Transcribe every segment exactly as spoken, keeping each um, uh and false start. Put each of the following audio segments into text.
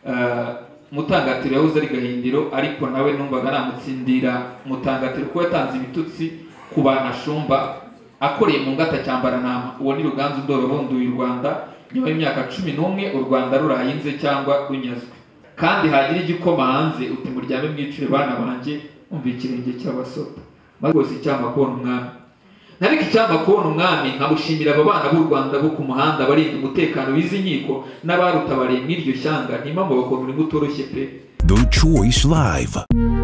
Mutangatiro yahoze ari Gahindiro ariko nawe numvaga namutsindira Mutangatiro ko yatanze ibitutsi ku banashumba akoreye mu ngata cyambaranama. Uwo ni Ruganzu Ndoro bonduye u Rwanda nyuma y'imyaka cumi n'umwe u Rwanda rurayinze cyangwa runyazwe. Kandi hagira igikoma hanze uti muryame mwicire bana banje umva ikirenge cy'abasota. Magose icyamba kubona umwami. Nariko icyamba kubona umwami nkabushimira aba bana b'u Rwanda bo ku muhanda barinda umutekano w'izi nkiko n'abarutabariye mw'iryo shyanga ntimambo bakomera gutoroshye pe. The Choice Live.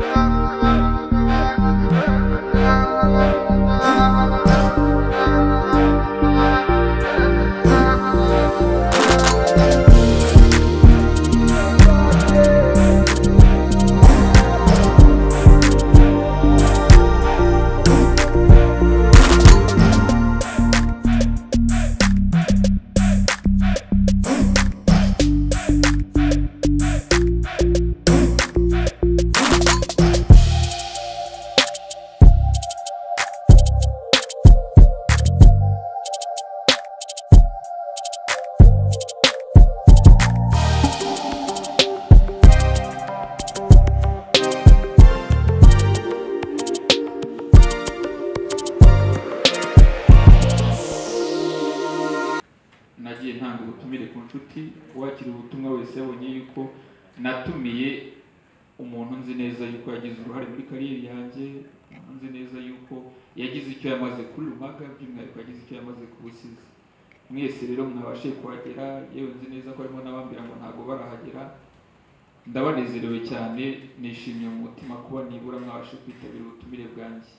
Nagiye ntanga ubutumire ku nshuti wakira ubutumwa wese yabonye yuko natumiye umuntu nzi neza yuko yagize uruhare muri kariyeri yanjye, nzi neza yuko yagize icyo yamaze kuri Rumaga, by'umwihariko yagize icyo yamaze ku Busizi. Mwese rero mwabashe kuhagera, yewe nzi neza ko harimo n'abambira ngo ntago barahagera. Ndabanezerewe cyane, nishimiye mu mutima kuba nibura mwabashe kwitabira ubutumire bwanjye.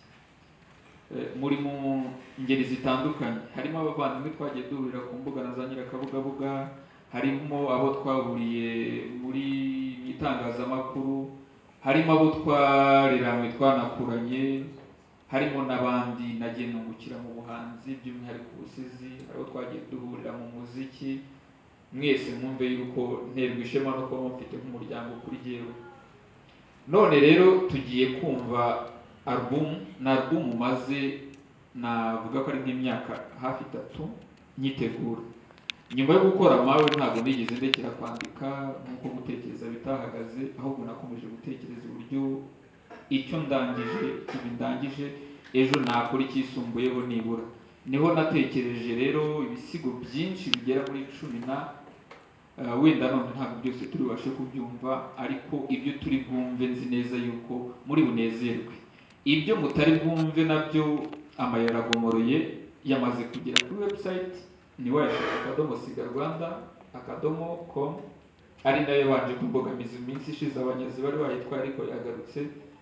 Muri mu ngeri zitandukanye, harimo abavandimwe twagiye duhurira ku mbuga na za Nyirakabugabuga, harimo abo twahuriye muri itangazamakuru, harimo abo twareranwe twanakuranye, harimo n'abandi nagiye nungukira mu buhanzi by'umwihariko Ubusizi, abo twagiye duhurira mu muziki. Mwese mwumve yuko nterwa ishema no kuba mufite nk'umuryango kuri jyewe. None rero tugiye kumva album na album maze navuga ko ari nk'imyaka hafi itatu nyitegura. Nyuma yo gukora mawe ntabwo nigeze ndekera kwandika nkuko gutekereza bitahagaze, ahubwo nakomeje gutekereza uburyo icyo ndangije ibi ndangije ejo nakora ikisumbuyeho nibura. Niho natekereje rero ibisigo byinshi bigera muri cumi na uh, wenda none ntabwo byose turi bashe kubyumva, ariko ibyo turi bwumve nzi neza yuko muri bunezerwe. Ibyo mutari bwumve nabyo amayera agomoroye yamaze kugera kuri website ni washaka akadomo siga Rwanda akadomo com, ari nayo banje kumbogamiza iminsi ishize abanyazi bari bayitwa ariko yagarutse.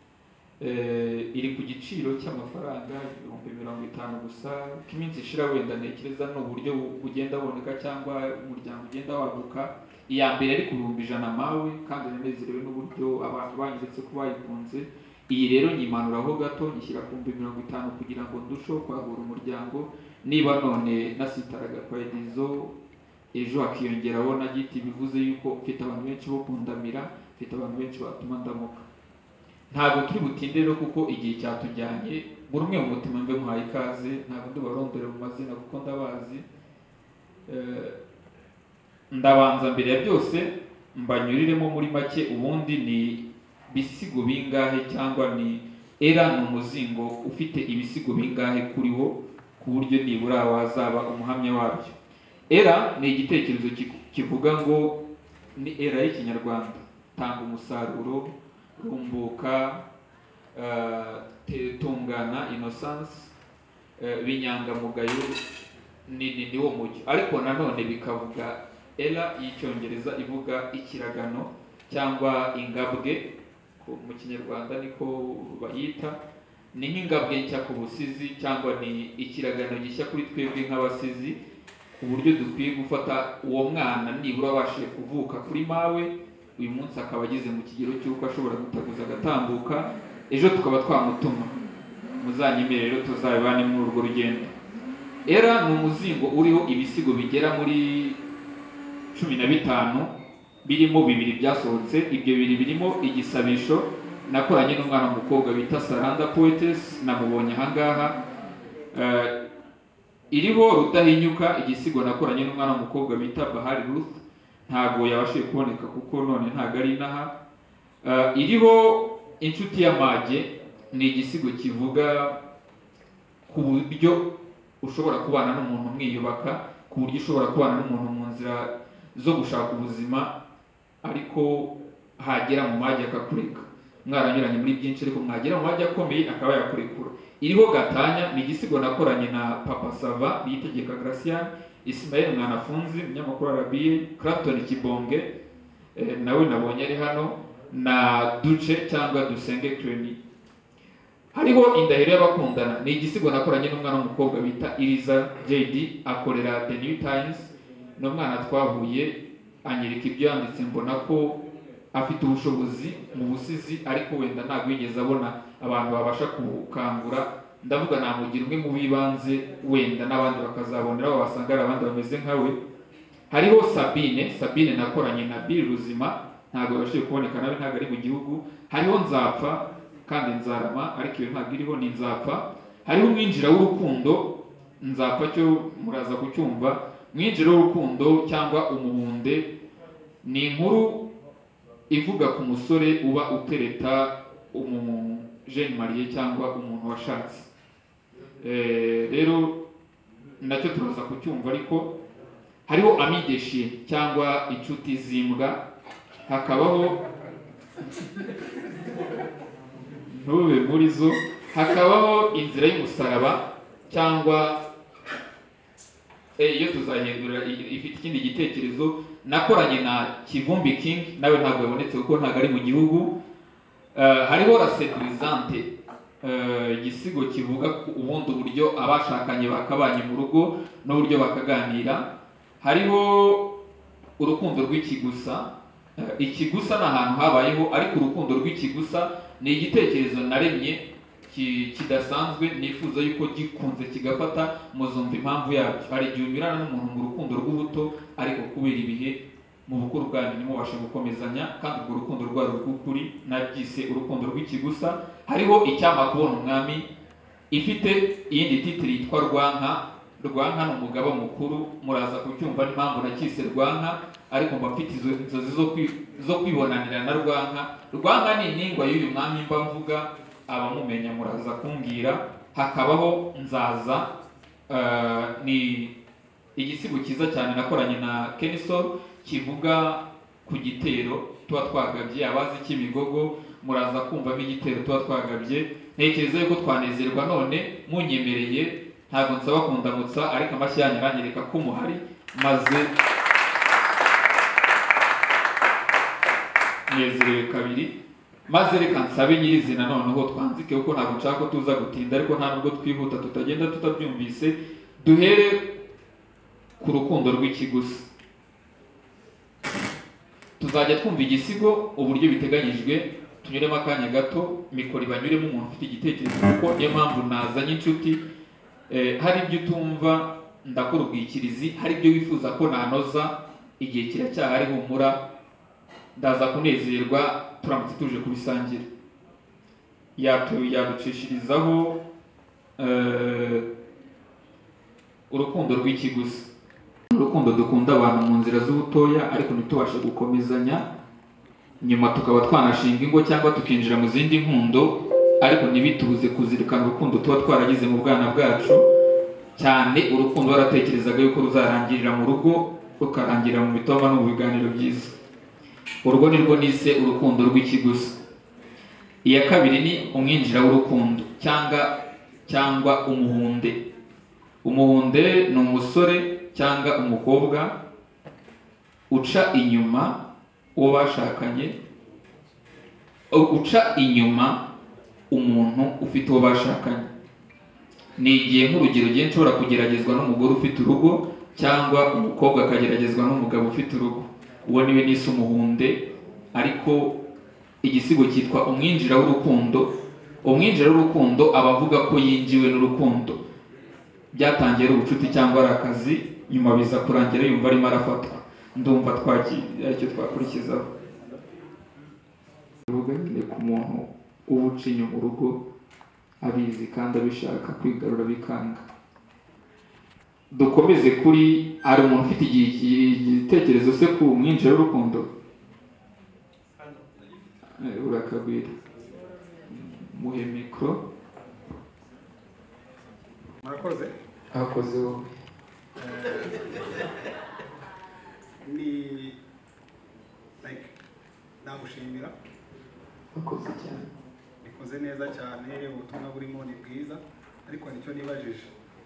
Eh, iri ku giciro cy'amafaranga ibihumbi mirongo itanu gusa. Kiminsi ishira wenda nekereza no buryo bugenda boneka cyangwa umuryango ugenda waguka. Iya mbere ari ku bihumbi ijana mawe kandi nezerewe n'uburyo abantu banyeretse ko bayikunze. Iyi rero nyimanuraho gato nyishyira ku bihumbi mirongo itanu kugira ngo ndusheho kwagura umuryango. Niba none nasitaraga kwa Edizo ejo akiyongeraho na giti bivuze yuko mfite abantu benshi bo kundamira, mfite abantu benshi batuma ndamuka. Ntabwo turi butinde rero kuko igihe cyatujyanye, buri umwe mu mutima mbe muhaye ikaze, ntabwo ndubarondore mu mazina kuko ndabazi. Eh, ndabanza mbere ya byose mbanyuriremo muri make ubundi ni bisigo bingahe cyangwa ni era ni umuzingo ufite ibisigo bingahe kuri wo ku buryo nibura wazaba umuhamya wabyo. Era ni igitekerezo kivuga ngo ni era y'Ikinyarwanda, tanga umusaruro, rumbuka, uh, tungana, innocence, uh, binyangamugayo ni ni wo mucyo. Ariko nanone bikavuga era y'Icyongereza ivuga ikiragano cyangwa ingabwe mu Kinyarwanda niko bayita. Ni nk'ingabwe nshya ku Busizi cyangwa ni ikiragano gishya kuri twebwe nk'Abasizi, ku buryo dukwiye gufata uwo mwana nibura wabashije kuvuka kuri mawe uyu munsi akaba ageze mu kigero cy'uko ashobora gutaguza agatambuka, ejo tukaba twamutuma. Muzanyimere rero tuzabibane muri urwo rugendo. Era ni umuzingo uriho ibisigo bigera muri cumi na bitanu, birimo bibiri byasohotse. Ibyo bibiri birimo igisabisho nakoranye n'umwana w'umukobwa bita Saranda Poetess, namubonye ahangaha. Uh, iriho Rudahinyuka, igisigo nakoranye n'umwana w'umukobwa bita Bahari Ruth. ntago yabashije kuboneka kuko none ntago ari inaha. Uh, iriho inshuti y'amage, ni igisigo kivuga ku buryo ushobora kubana n'umuntu mwiyubaka, ku buryo ushobora kubana n'umuntu mu nzira zo gushaka ubuzima, ariko hagera mu mage akakureka. Mwaranyuranye muri byinshi, ariko mwagera mu mage akomeye akaba yakurekura. Iriho gatanya, ni igisigo nakoranye na Papa Sava Niyitegeka Gracian, Ismael Mwanafunzi umunyamakuru wa R B A, Clapton Kibonge eh, nawe nabonye ari hano, na Duce cyangwa Dusenge Clemy. Hariho Indahiro y'abakundana, ni igisigo nakoranye n'umwana w'umukobwa bita Iriza J D, akorera The New Times. No mwana twahuye anyereka ibyo yanditse, mbona ko afite ubushobozi mu busizi, ariko wenda ntabwo yigeze abona abantu babasha kukangura. Ndavuga namugira umwe mu bibanze, wenda n'abandi bakazaboneraho basanga ari abandi bameze nkawe. Hariho Sabine, Sabine nakoranye na Bill Ruzima, ntabwo yabashije kuboneka nawe, ntabwo ari mu gihugu. Hariho Nzapfa kandi Nzarama, ariko iyo ntabwo iriho, ni Nzapfa. Hariho Umwinjira w'urukundo, Nzapfa cyo muraza kucyumva. Umwinjira w'urukundo cyangwa Umuhunde ni inkuru ivuga ku musore uba utereta umu jeune marié cyangwa umuntu washatse. Eh, rero nacyo turaza kucyumva. Ariko hariho Ami des Chiens cyangwa inshuti zimbwa, hakabaho ntube muri zo, hakabaho Inzira y'umusaraba cyangwa eh, iyo tuzahindura ifite ikindi gitekerezo. Nakoranye na Kivumbi King, nawe ntabwo yabonetse kuko ntabwo ari mu gihugu. Uh, hariho La Séduisante, uh, igisigo kivuga ubundi uburyo abashakanye bakabanye mu rugo n'uburyo bakaganira. Hariho Urukundo rw'ikigusa. Uh, ikigusa ni ahantu habayeho, ariko urukundo rw'ikigusa ni igitekerezo naremye kidasanzwe, nifuza yuko gikunze kigafata, muzumva impamvu yabyo. Hari igihe unyurana n'umuntu mu rukundo rw'ubuto, ariko kubera ibihe mu bukuru bwanyu nimubashe gukomezanya, kandi urwo rukundo rwari rw'ukuri, nabyise Urukundo rw'ikigusa. Hariho Icyampa kubona umwami, ifite iyindi titiri yitwa Rwanka. Rwanka ni umugabo mukuru, muraza kucyumva n'impamvu nakise Rwanka, ariko mba mfite izo inzozi zo zo kwibonanira na Rwanka. Rwanka ni iningwa y'uyu mwami mba mvuga, abamumenya muraza kumbwira. Hakabaho Nzaza, uh, ni igisigo cyiza cyane nakoranye na Kenisol, kivuga ku gitero tuba twagabye. Abazi Kimigogo muraza kumva igitero tuba twagabye. Ntekereza yuko twanezerwa none munyemereye, ntabwo nsaba kundamutsa, ariko amashyi yanyu aranyereka ko muhari, maze nezerewe kabiri. Maze reka nsabe nyirizina noneho twanzike, kuko ntabwo nshaka ko tuza gutinda, ariko nta nubwo twihuta tutagenda tutabyumvise. Duhere ku Rukundo rw'ikigusa. Tuzajya twumva igisigo uburyo biteganyijwe, tunyuremo akanya gato, mikoro ibanyuremo umuntu ufite igitekerezo, kuko niyo mpamvu nazanye inshuti. Eh, hari ibyo utumva ndakora ubwikirizi, hari ibyo wifuza ko nanoza, igihe kiracyahari, humura, ndaza kunezerwa turamutse tuje kubisangira. Yaducishirizaho uh, Urukundo rw'ikigusa. Urukundo dukunda abantu mu nzira z'ubutoya, ariko ntitubashe gukomezanya, nyuma tukaba twanashinga ingo cyangwa tukinjira mu zindi nkundo, ariko ntibitubuze kuzirikana urukundo tuba twaragize mu bwana bwacu, cyane urukundo waratekerezaga yuko ruzarangirira mu rugo, rukarangirira mu mitoma no mu biganiro byiza. Urwo ni rwo nise Urukundo rw'ikigusa. Iya kabiri ni Umwinjira w'urukundo cyangwa cyangwa Umuhunde. Umuhunde ni umusore cyangwa umukobwa uca inyuma uwo bashakanye, uca inyuma umuntu ufite uwo bashakanye. Ni igihe nk'urugero gihe nshobora kugeragezwa n'umugore ufite urugo, cyangwa umukobwa akageragezwa n'umugabo ufite urugo. Uwo niwe nise Umuhunde, ariko igisigo cyitwa Umwinjira w'urukundo. Umwinjira w'urukundo abavuga ko yinjiwe n'urukundo, byatangiye ari ubucuti cyangwa ari akazi, nyuma biza kurangira yumva arimo arafatwa. Ndumva twagiye aricyo twakurikizaho. Urugo nyine ku muntu ubuca inyuma urugo, abizi kandi abishaka kwigarura bikanga. dukomeze kuri ari umuntu ufite igitekerezo se ku mwinjira w'urukundo urakagwira muhe mikro. Murakoze. Akoze wowe. Ni like nagushimira. Akoze cyane. Bikoze neza cyane, ubutumwa burimo ni bwiza, ariko nicyo nibajije.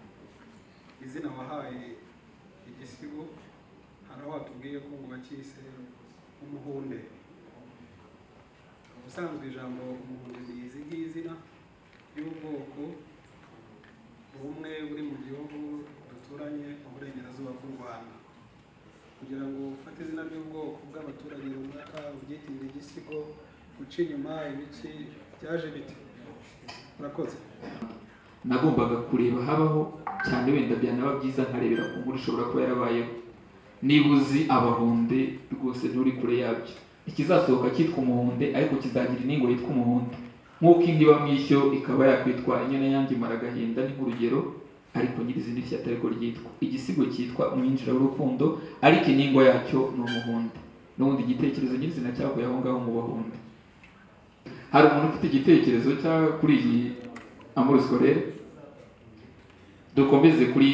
Izina wahaye igisigo hari aho watubwiye ko ngo bakise umuhunde. Ubusanzwe ijambo umuhunde ni izi ngizina y'ubwoko bumwe buri mu gihugu duturanye mu burengerazuba bw'u Rwanda. Kugira ngo ufate izina ry'ubwoko bw'abaturage runaka ubyitirire igisigo, guca inyuma ibiki byaje bite? Murakoze. Nagombaga kureba habaho cyane wenda byanaba byiza nkarebera ku nkuru ishobora kuba yarabayeho. Niba uzi abahunde rwose nturi kure yabyo. Ikizasohoka cyitwa umuhunde ariko kizagira iningo yitwa umuhunde. Nk'uko indi bamwishyo ikaba yakwitwa inyana yanjye maragahinda ni nk'urugero, ariko nyirizina iki atari ko ryitwa. Igisigo cyitwa umwinjira w'urukundo ariko iningo yacyo ni umuhunde. N'ubundi igitekerezo nyirizina cyavuye aho ngaho mu bahunde. Hari umuntu ufite igitekerezo cya kuri iyi amour scolaire? Dukomeze kuri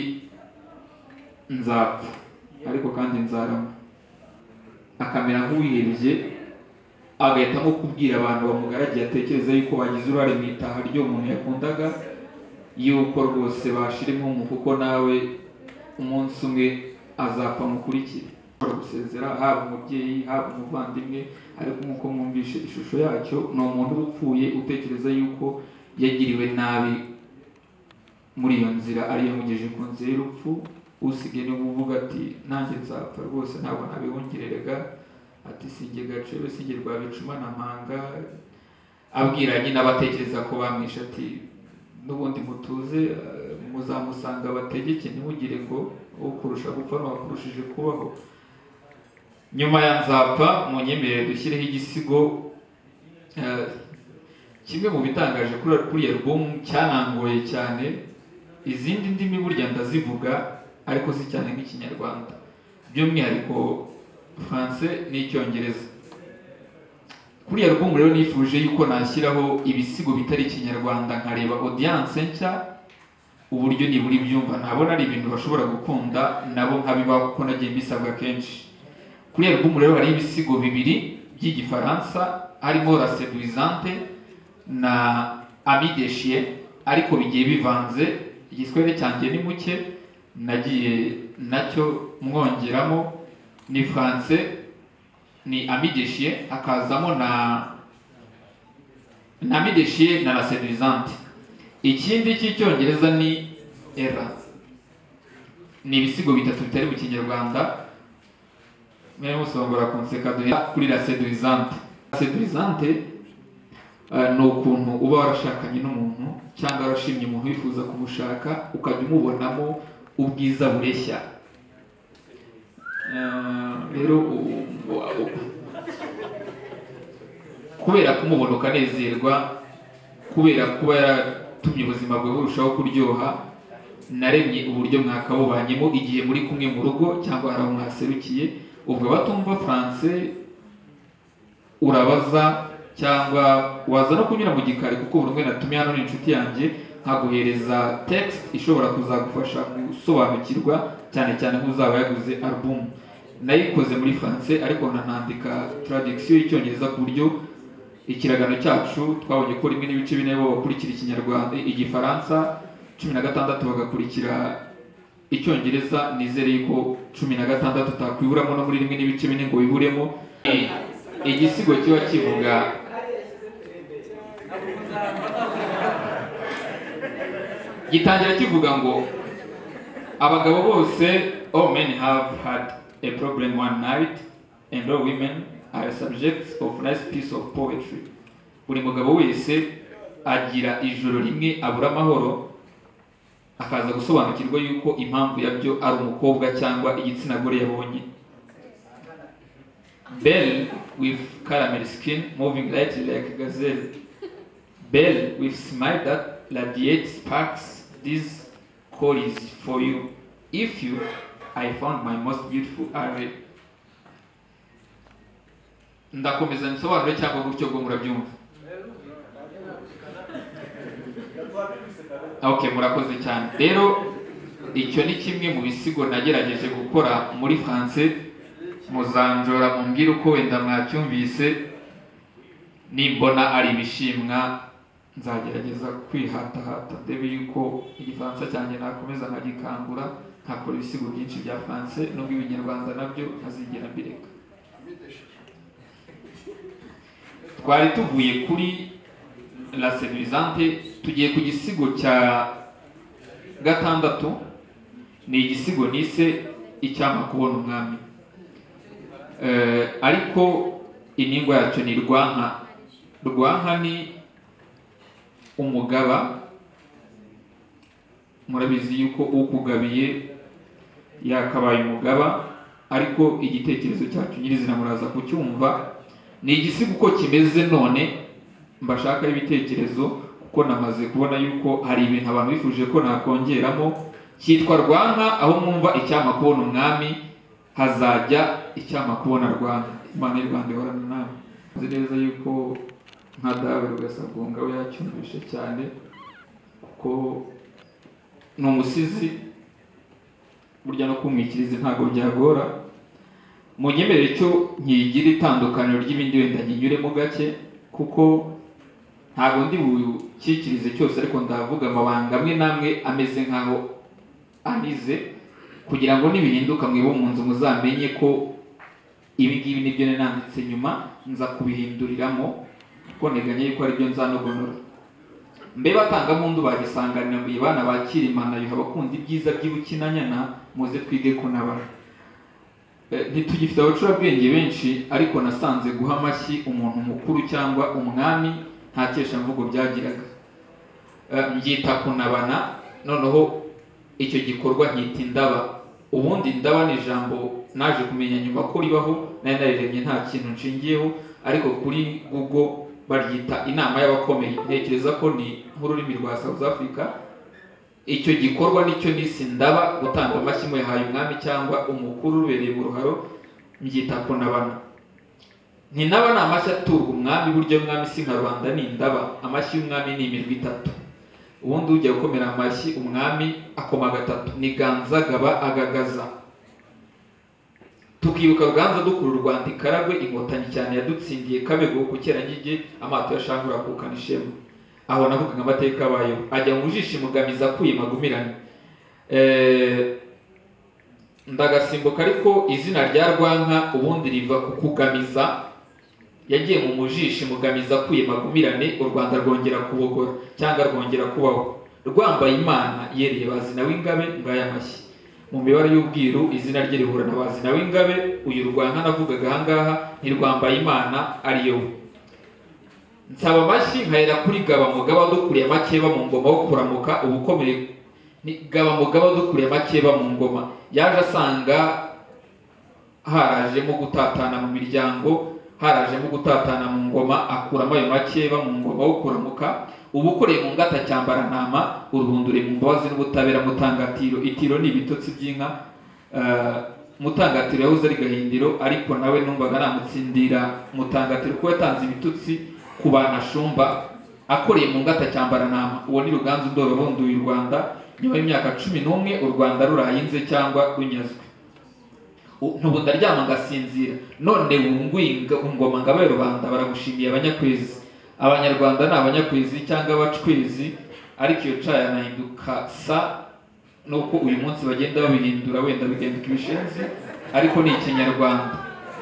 nzapfa ariko kandi nzarama. Akamera nk'uwihebye agahitamo kubwira abantu bamugaragiye atekereza yuko bagize uruhare mu itaha ry'umuntu yakundaga, yuko rwose bashirimo mu kuko nawe umunsi umwe azapfa mukurikire. Gusezera haba umubyeyi haba umuvandimwe, ariko nk'uko mwumvishe ishusho yacyo ni umuntu upfuye utekereza yuko yagiriwe nabi muri iyo nzira ari yamugejeje ku nzira y'urupfu. Usigaye ni uvuga ati nanjye nzapfa rwose ntabwo nabihongereraga, ati sinjye Gacebe sinjye Rwabicuma na Mpanga, abwira nyine abatekereza ko bamwishe ati n'ubundi mutuze muzamusanga bategeke ntimugire ngo ukurusha gupfa n'uwakurushije kubaho. Nyuma ya nzapfa munyemerere dushyireho igisigo kimwe mu bitangaje kuri album cyanangoye cyane. Izindi ndimi burya ndazivuga ariko si cyane nk'ikinyarwanda, by'umwihariko français n'icyongereza. Kuri album rero nifuje yuko nashyiraho ibisigo bitari ikinyarwanda nkareba audience nshya uburyo niburi byumva, ntabona ari ibintu bashobora gukunda nabo nkabiba kuko nagiye mbisabwa kenshi. Kuri album rero hari ibisigo bibiri by'igifaransa harimo La Séduisante na Ami des Chiens, ariko bigiye bivanze. Igiswahili cyanjye ni muke nagiye nacyo mwongeramo, ni français ni Ami des Chiens, hakazamo na na Ami des Chiens na La Séduisante. Ikindi cy'icyongereza ni Era. Ni ibisigo bitatu bitari mu kinyarwanda. Mwe musongora konseka duhe kuri La Séduisante. La Séduisante uh, ni ukuntu uba warashakanye n'umuntu cyangwa warashimye umuntu wifuza kumushaka ukajya umubonamo ubwiza bureshya. Rero uh, kubera kumubona ukanezerwa, kubera kuba yaratumye ubuzima bwawe burushaho kuryoha, naremye uburyo mwakabubanyemo igihe muri kumwe mu rugo cyangwa hari aho mwaserukiye. Ubwo batumva français urabaza cyangwa waza no kunyura mu gikari, kuko buri umwe natumiye hano n'inshuti yanjye nkaguhereza text ishobora kuzagufasha gusobanukirwa, cyane cyane nk'uzaba yaguze album. Nayikoze muri français ariko nanandika traduction y'icyongereza ku buryo ikiragano cyacu twabonye ko rimwe n'ibice bine bo bakurikira ikinyarwanda igifaransa, cumi na gatandatu bagakurikira icyongereza. Nizere yuko cumi na gatandatu utakwiburamo no muri rimwe n'ibice bine ngo wiburemo. Igisigo kiba kivuga gitangira kivuga ngo abagabo bose, all men have had a problem one night and all women are subjects of nice piece of poetry. Buri mugabo wese agira ijoro rimwe abura amahoro, akaza gusobanukirwa yuko impamvu yabyo ari umukobwa cyangwa igitsina gore yabonye. Belle with caramel skin moving lightly like a gazelle. Belle with smile that radiates sparks, this call is for you. if you I found my most beautiful are. Ndakomeza nsobanure cyangwa gutyo bwo murabyumva. Okay, murakoze cyane. Rero icyo ni kimwe mu bisigo nagerageje gukora muri France, muzanjora mumbwire uko wenda mwacyumvise, nimbona ari ibishimwa nzagerageza kwihatahata ndebe yuko igifaransa cyanjye nakomeza nkagikangura nkakora ibisigo byinshi bya France, nubwo ibinyarwanda nabyo ntazigera mbireka. Twari tuvuye kuri La Séduisante, tugiye ku gisigo cya gatandatu, ni igisigo nise Icyampa kubona umwami. Uh, ariko iningwa yacu ni Rwanka. Rwanka ni umugaba, murabizi yuko ukugabiye yakabaye umugaba, ariko igitekerezo cyacu nyirizina muraza kucyumva. Ni igisigo uko kimeze none mbashaka ibitekerezo, kuko namaze kubona yuko hari ibintu abantu bifuje ko nakongeramo. Cyitwa Rwanka, aho mwumva Icyampa kubona umwami hazajya Icyampa kubona Rwanka. Imana y'u Rwanda ihorana nawe. Nzi neza yuko nka dawe Rugasabunga we yacyumvishe cyane, kuko ni umusizi, burya no kumwikiriza ntabwo byagora. Munyemerere cyo nkigira itandukaniro ry'ibindi wenda nyinyuremo gake, kuko ntabwo ndi bukikirize cyose, ariko ndavuga amabanga amwe namwe ameze nkaho anize, kugira ngo nibihinduka mwibo mu nzu muzamenye ko ibi ngibi nibyo nanditse nyuma nza kubihinduriramo, kuko neganye yuko ari byo nzanogonora. Mbe batanga mundu bagisanganira mu bana bakira Imana yuha bakunda ibyiza by'ubukinanyana, muze twige ko nabara. Ntitugifite abacurabwenge benshi, ariko nasanze guha amashyi umuntu mukuru cyangwa umwami nta cyesha mvugo byagiraga. Mbyita kunabana, noneho icyo gikorwa nkita indaba. Ubundi indaba ni ijambo naje kumenya nyuma ko ribaho, nari nariremye nta kintu nshingiyeho, ariko kuri Google baryita inama y'abakomeye. Ntekereza ko ni nk'ururimi rwa South Africa. Icyo gikorwa nicyo nisi ndaba, gutanga amashyi mu yahaye umwami cyangwa umukuru ubereye mu ruharo, mbyita kunabana. Ni naba ni amashyi aturwa umwami, buryo umwami si nka Rwanda ni indaba. Amashyi y'umwami ni imirwi itatu. Ubundi ujya gukomera amashyi umwami akoma gatatu, ni ganza gaba agagaza. Tukibuka Ruganza dukura u Rwanda ikaragwe, inkotanyi cyane yadutsindiye Kabego ku Cyeranyige, amato yashangura kukana ishema. Aho navuga amateka bayo ajya mu jisho mugamiza kuye magumirane. Eh ndagasimbuka, ariko izina rya Rwanka ubundi riva ku kugamiza. Yagiye mu mujisho mugamiza kuye magumirane, u Rwanda rwongera kubogora cyangwa rwongera kubaho. Rwambaye Imana yereye bazina w'ingabe ngaya amashyi. Mu mibare y'ubwiru izina rye rihura na bazina w'ingabe. Uyu Rwanka navugaga ahangaha ni Rwambaye Imana ariyo. Nsaba amashyi nkahera kuri Gaba Mugaba dukuriye makeba mu ngoma wo kuramuka ubukomere. Ni Gaba Mugaba dukuriye makeba mu ngoma, yaje asanga harajemo gutatana mu miryango, harajemo gutatana mu ngoma, akuramo ayo makeba mu ngoma wo kuramuka. Ubukoreye mu ngata cyambara ntama, uruhundure mu mbabazi n'ubutabera mutangatiro. Itiro ni ibitotsi by'inka. Uh, mutangatiro yahoze ari Gahindiro, ariko nawe numvaga namutsindira mutangatiro ko yatanze ibitutsi ku bana shumba. Akoreye mu ngata cyambara ntama, uwo ni Ruganzu Ndoro bonduye u Rwanda nyuma y'imyaka cumi n'umwe, u Rwanda rurayinze cyangwa runyazwe. Ntubu ndaryama ngasinzira, none wungwinga ingoma ngabaye rubanda. Baragushimiye abanyakwezi. Abanyarwanda ni abanyakwezi cyangwa abacwezi, ariko iyo caya nahinduka sa nuko uyu munsi bagenda babihindura, wenda bigenduka ibishenzi, ariko ni Ikinyarwanda.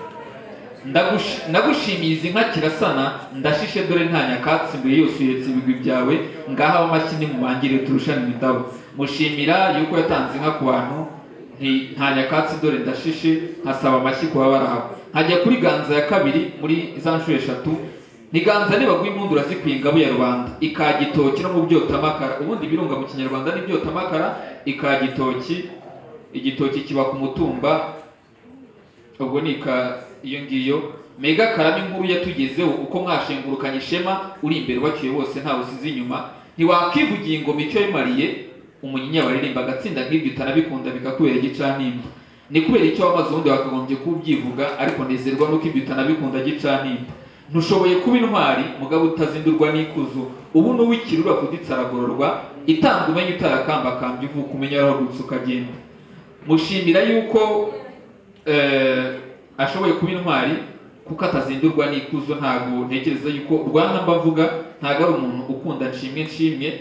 Ndagushimiye izi nka kirasana, ndashishe dore nta nyakatsi mbuye yose uyetse ibigwi byawe, ngaha amashyi ni mumangire turushane indabo. Mushimira yuko yatanze inka ku bantu, nta nyakatsi dore ndashishe, nkasaba amashyi kuba barahawe. Nkajya kuri Ganza ya kabiri muri za nshuro eshatu, ni Ganza nibagwa impundu urazikwiye ingabo ya Rwanda, ikagitoki no mu byotamakara. Ubundi birunga mu Kinyarwanda ni byotamakara, ikagitoki. Igitoki kiba ku mutumba, ubwo ni ka iyo ngiyo. Mega Karame inkuru yatugezeho, uko mwashengurukanye ishema, uri imbere waciye bose nta usize inyuma. Ntiwakivugiye ingoma icyo yimariye, umunyinya baririmba agatsinda nk'ibyo utanabikunda bikakubera igicanimba. Ni kubera icyo wamaze ubundi wakagombye kubyivuga, ariko nezerwa nuko ibyo utanabikunda gicanimba. Ntushoboye kuba intwari mugabo utazindurwa n'ikuzo, ubu n'uwikiri urafuditse aragororwa, itanga umenye utarakambakambye uvuka umenya arahagurutse ukagenda. Mushimira yuko eh, ashoboye kuba intwari kuko atazindurwa n'ikuzo. Ntago ntekereza yuko Rwanda mbavuga ntago ari umuntu ukunda nshimwe nshimwe,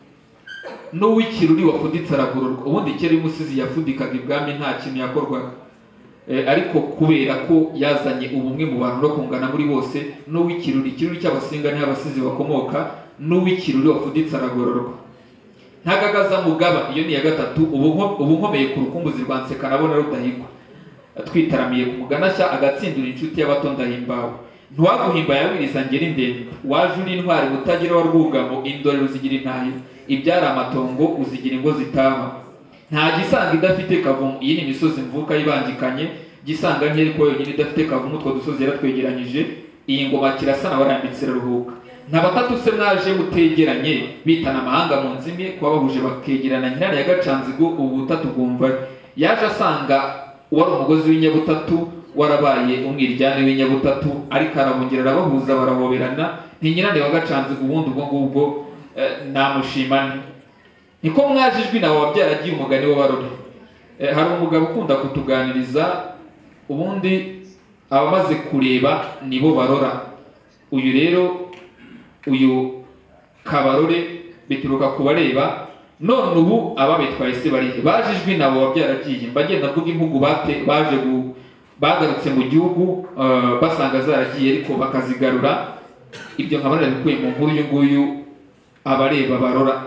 n'uwikiruri wafuditse aragororwa. Ubundi kera umusizi yafudikaga ibwami nta kintu yakorwaga, e, ariko kubera ko yazanye ubumwe mu bantu no kungana muri bose, n'uwikiruri ikiruri cy'abasinga niho abasizi bakomoka, n'uwikiruri wafuditse aragororwa. Ntagagaza mugaba, iyo ni ya gatatu. Ubu nkomeye ku rukumbuzi rwa Nseka nabona Rudahigwa, twitaramiye ku Muganashya agatsindura inshuti y'abato ndahimbawe. Ntiwaguhimba yabiriza ngeri ndende, waje uri intwari mutagira wa Rwugamo, indorero uzigira intahira, ibyara amatongo uzigira ingo zitaba. Nta gisanga idafite kavumu, iyi ni imisozi mvuka ibangikanye, gisanga nkeri ko yonyine idafite kavumu, utwo dusozi yaratwegeranyije, iyi ngoma kirasana warambitse ruhuka. Nta batatu se mwaje mutegeranye, bitana amahanga mu nzime, kuba bahuje bakegerana. Nyirane ya Gacanzigo ubu butatu bwumva, yaje asanga wari umugozi w'inyabutatu warabaye umwiryane w'inyabutatu, ariko arabongera arabahuza barahoberana. Ntinyirane wa Gacanzigo ubundi ubwo ngubwo eh, namushimane. Niko mwaje ijwi nawe wabyaragiye umugani w'abarore. Eh, hari umugabo ukunda kutuganiriza, ubundi abamaze kureba nibo barora. Uyu rero uyu Kabarore bituruka ku bareba, none ubu ababitwaye se barihe. Baje ijwi nabo wabyaragiye, mbagenda mvuga impugu bate baje bagarutse mu gihugu uh, basanga zaragiye ariko bakazigarura. Ibyo nkabana bikuye mu nkuru y'uyu nguyu abareba barora.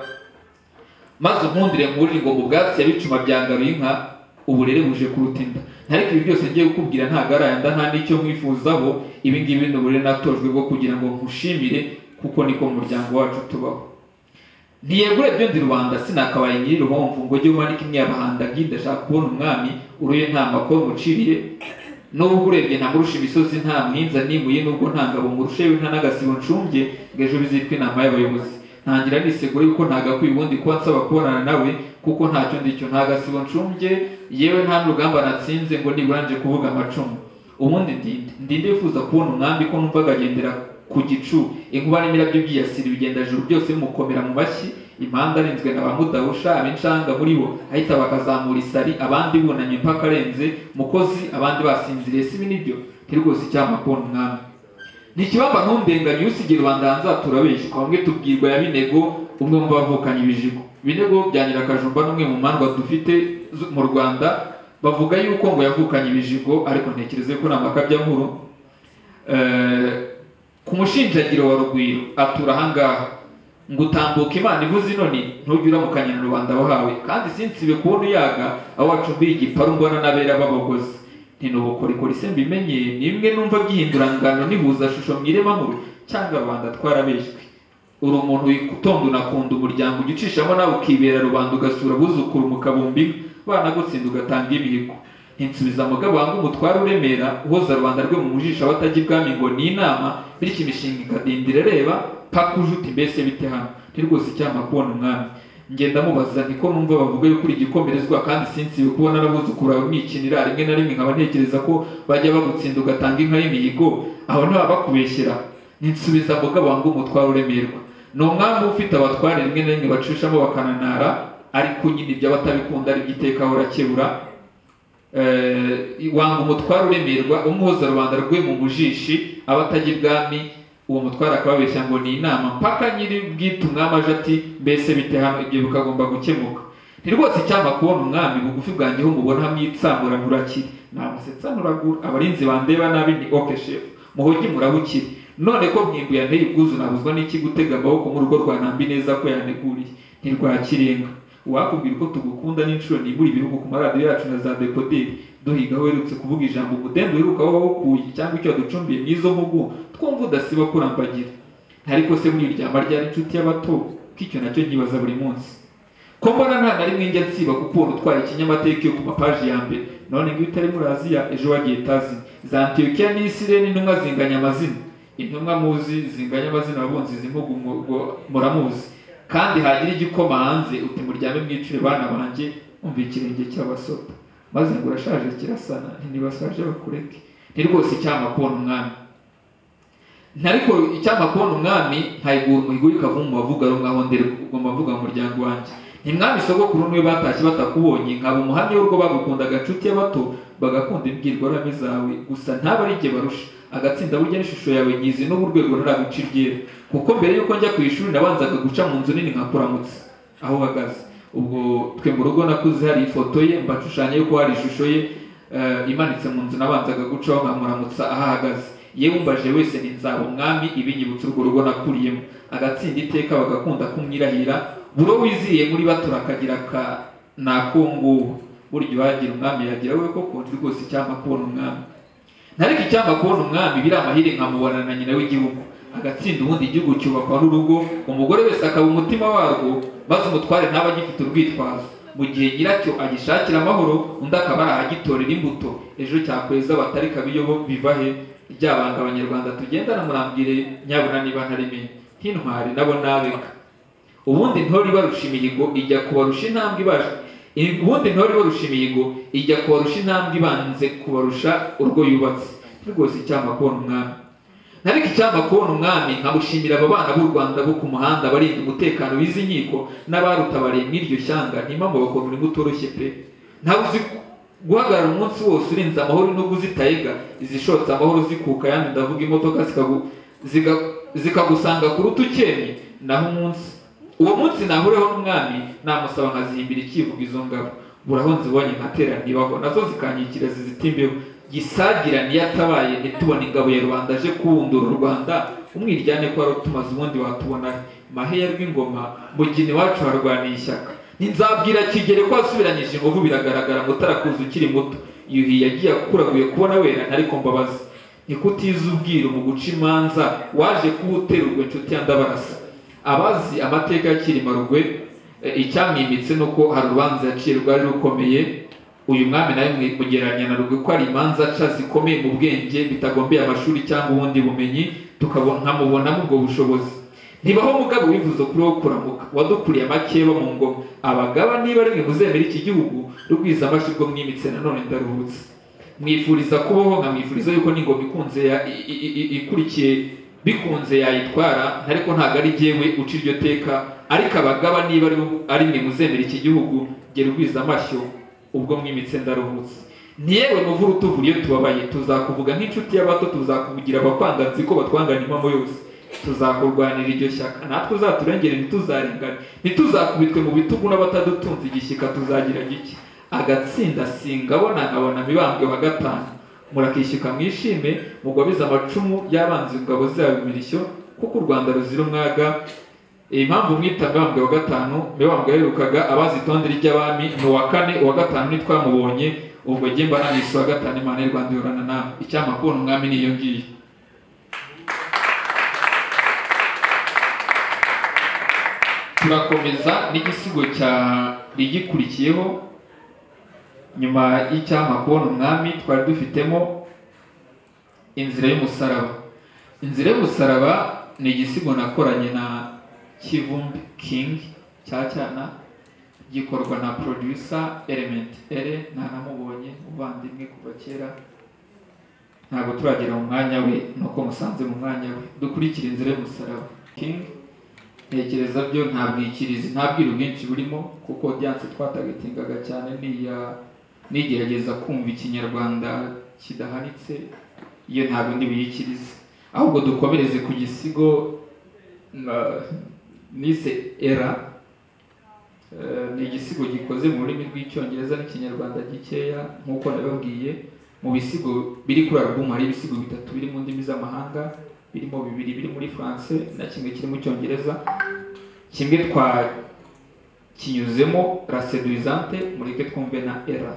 Maze nkundire nkuri ngo mu bwatsi yabicuma byangaruye inka, uburere buje kuruta inda. Ariko ibi byose ngiye gukubwira ntago arayanda, nta n'icyo mwifuzaho. Ibi ngibi ni uburere natojwe bwo kugira ngo nkushimire, kuko niko mu muryango wacu tubaho. Ntiyegure byo ndi Rwanda sinakabaye nyiri ruhomvu, ngo jye umanika imyabahanda ngidashaka kubona umwami, uruye nta makoro muciriye. N'ubwo urebye nta murusha imisozi, nta muhinza nimuye, n'ubwo nta ngabo ngurushewe, nta n'agasibo nshumbye, ngo ejo bizitwe inama y'abayobozi. Ntangira nisegura yuko ntagakwiye ubundi kuba nsaba kubonana nawe, kuko ntacyo ndicyo, nta gasibo nshumbye, yewe nta n'urugamba natsinze ngo nibura nje kuvuga amacumu. Ubundi ndinde ndinde yifuza kubona umwambi, ko numvaga agendera ku gicu, inkuba n'imirabyo byiyasira ibigenda juru byose bimukomera mu mashyi. Impanda arinzwe na ba Mudahusha, ab'incanga muri bo ahita bakazamura isari, abandi bunamye impaka arenze mukozi, abandi basinziriye. Si nibyo tiri rwose icyama kubona umwami. Nikibamba ntumbenganye usigira Rwanda hanza turabeshya, bamwe tubwirwa ya Binego, umwe mu bavukanye ibijigo. Binego bya Nyirakajumba n'umwe mu mandwa dufite mu Rwanda, bavuga yuko ngo yavukanye ibijigo, ariko ntekereze ko namakabya nkuru. Eh ku mushinjagiro wa Rugwiro atura hangaha, ngo utambuka Imana ivuze inoni ntujya uramukanya na Rubanda wahawe, kandi sinsibe kubona uyaga aho wacumbiye igiparu mbona n'abera babogoza. Ntinubukorikori se mbimenye, nimwe numva byihindurangano nihuza shusho mwirema nkuru, cyangwa Rubanda twarabeshwe. Uri umuntu wikutonda unakunda umuryango, ugicishamo nawe ukibera Rubanda, ugasura buzukuru mu kabumbi, bana gutsinda ugatanga imihigo. Nsubiza mugabo wanga umutware uremera, uhoza Rubanda rwe mu mujisha batajya ibwami ngo ni inama, bityo imishinga ikadindira reba paka ujuti mbese bite hano. Ni rwose icyama kubona umwami. Ngenda mubaza niko numva bavuga yuko uri igikomerezwa, kandi sinsibe kubona n'abuzukuru bawe mwikinira. Rimwe na rimwe nkaba ntekereza ko bajya bagutsinda ugatanga inka y'imihigo, aho ntaba bakubeshyera. Nsubiza mugabo wanga umutware uremerwa, ni umwami ufite abatware rimwe na rimwe bacishamo bakananara, ariko nyine ibyo abatabikunda ari byiteka ahora akebura. Uh, wanga umutware uremerwa, umuhoza Rubanda rwe mu mujishi, abatajya ibwami, uwo mutware akababeshya ngo ni inama, mpaka nyiri bwite umwami aje ati mbese bite hano, ibyo bikagomba gukemuka. Ni rwose icyama kubona umwami, bugufi bwanjye ho mubona hamwitsamura nturakire, namusetsa nturagura, abarinzi bandeba nabi ni oke chef, muhogi murabukire. None ko mwimbu yanteye ubwuzu, nabuzwa n'iki gutega amaboko mu rugo rwa Nambi neza ko yaneguriye, ntirwakirenga. Uwakubwira ko tugukunda n'inshuro nibura ibihugu ku maradiyo yacu na za dekoderi, duhiga aho werutse kuvuga ijambo umudendu wiruka aho wakuye, cyangwa icyo waducumbiye mwizo mpugu, twumva udasiba kurambagira. Ariko se muri iryama ryari inshuti y'abato, k'icyo nacyo nkibaza buri munsi. Ko mbona nta na rimwe njya nsiba kuko utwaye ikinyamateka yo ku mapaji ya mbere, none ngo utari muri Aziya ejo wagiye tazi. Za Antiyokiya n'Isireni intumwa zinganya amazina, intumwa muzi zinganya amazina abunzi zimpugu muramuzi. kandi hagira igikoma hanze uti muryame mwicure bana banjye umva ikirenge cy'abasopa maze ngo urashaje kirasana ntibasaje bakureke ni rwose icyama kubona umwami ntariko icyama kubona umwami ntayigura umuhigo w'ikavumu mu bavuga rumwe aho ndere ubwo mavuga mu muryango wanjye ni mwami sogokuru niwe batashye batakubonye nkaba umuhamya w'urwo bagukundaga nshuti y'abato bagakunda imbwirwaruhame zawe gusa ntaba ari jye barusha agatsinda burya n'ishusho yawe nyizi n'ubu urwego ntaraguca iryera kuko mbere yuko njya ku ishuri nabanzaga guca mu nzu nini nkakuramutsa aho uhagaze ubwo twe mu rugo nakuze hari ifoto ye mbashushanya yuko hari ishusho ye uh, imanitse mu nzu nabanzaga gucaho nkamuramutsa aho ahagaze yewe umbaje wese ni nzaba umwami ibinyibutsa urwo rugo nakuriyemo agatsinda iteka bagakunda kumwirahira buro wiziye muri batura akagira ka nakongo buryo wagira umwami yagira we koko ndi rwose icyama kubona umwami ntariko icyama kubona umwami biri amahire nkamubona na nyina w'igihugu agatsinda ubundi igihugu cyubakwa n'urugo umugore wese akaba umutima warwo maze umutware ntaba agifite urwitwazo mu gihe nyiracyo agishakira amahoro undi akaba arahagitorera imbuto ejo cyakweza batari kabiyobo biva he ryabanga abanyarwanda tugendana murambwire nyabuna niba ntarime nk'intwari nabo nabeka ubundi ntori barusha imihigo ijya kubarusha intambwe ibasha ubundi ntori barusha imihigo ijya kubarusha intambwe ibanze kubarusha urwo yubatse rwose icyama kubona umwami nariko icyama kubona umwami nkamushimira aba bana b'u Rwanda bo ku muhanda barinda umutekano w'izi nkiko n'abarutabariye mw'iryo shyanga n'impamvu bakora umurimo utoroshye pe ntawe uzi guhagarara umunsi wose urinze amahoro n'ubwo uzitayega izishotse amahoro zikuka yandi ndavuga imodoka zikagusanga ku ruti ukennye naho umunsi uwo munsi nahureho n'umwami namusaba nkazihimbira ikivuga izo ngabo buraho nzibonye nkatera ntibaho nazo zikanyikira zizitimbeho gisagira niyo atabaye ntitubone ingabo ya rubanda aje kuwundura u Rwanda umwiryane ko ari utumaze ubundi watubona maheya rw'ingoma mugini wacu harwaniye ishyaka nzabwira Kigeli ko asubiranyije ingovu biragaragara ngo tarakuza ukiri muto yuhi yagiye akuraguye kubona wera ntariko mbabaza nikutiza ubwira mu guca imanza waje kubuterurwe nshuti yandabarasa abazi amateka yakiri marugwe icyamwimitse nuko hari urubanza yaciye rwari rukomeye uyu mwami nawe mugeranya na rugwe ko ari imanza aca zikomeye mu bwenge bitagombeye amashuri cyangwa ubundi bumenyi tukabona nkamubonamo ubwo bushobozi ntibaho mugabo wivuze kuri wo kuramuka wadukuriye amakeba mu ngoma abagaba niba rimwe muzemera iki gihugu rugwiza amashurwe mwimitse nanone ndaruhutse mwifuriza kubaho nkamwifuriza yuko n'ingoma ikunze ikurikiye bikunze yayitwara ariko ntago ari jyewe uca iryo teka ariko abagaba niba ari mwe muzemera iki gihugu gera rugwiza amashyo ubwo mwimitse ndaruhutse niyewe muvura utuvura iyo tubabaye tuzakuvuga nk'inshuti y'abato tuzakuvugira abakwanganzi ko batwangana impamo yose tuzakurwanira iryo shyaka natwe uzaturengere ntituzarengane ntituzakubitwe mu bitugu n'abatadutunze igishyika tuzagira giki agatsinda singabona nkabona mibambwe wa gatanu murakishyuka mwishime mugwabiza amacumu y'abanzi ingabo zabo imirishyo kuko u Rwanda ruzira umwaga impamvu mwita mibambwe wa gatanu mibambwe yaherukaga abazi itonde ry'abami ni uwa kane uwa gatanu nitwamubonye ubwo jye mba nanise uwa gatanu Imana y'u Rwanda yorana nawe icyama kubona umwami niyo ngiyo turakomeza n'igisigo cya rigikurikiyeho nyuma y'icyama kubona umwami twari dufitemo inzira y'umusaraba inzira y'umusaraba ni igisigo nakoranye na Kivumbi King cyacyana gikorwa na producer Element ere ntanamubonye ubandimwe kuva kera ntabwo turagera mu mwanya we nuko musanze mu mwanya we dukurikira inzira y'umusaraba King ntekereza byo nta bwikirizi nta bwiru bwinshi burimo kuko byanse twatagitingaga cyane niya nigerageza kumva ikinyarwanda kidahanitse iyo ntabwo ndi buyikirize ahubwo dukomereze ku gisigo nise era ni igisigo gikoze mu rurimi rw'icyongereza n'ikinyarwanda gikeya nk'uko nababwiye mu bisigo biri kuri album hari ibisigo bitatu biri mu ndimi z'amahanga birimo bibiri biri muri France na kimwe kiri mu cyongereza kimwe twa kinyuzemo La Séduisante mureke twumve na era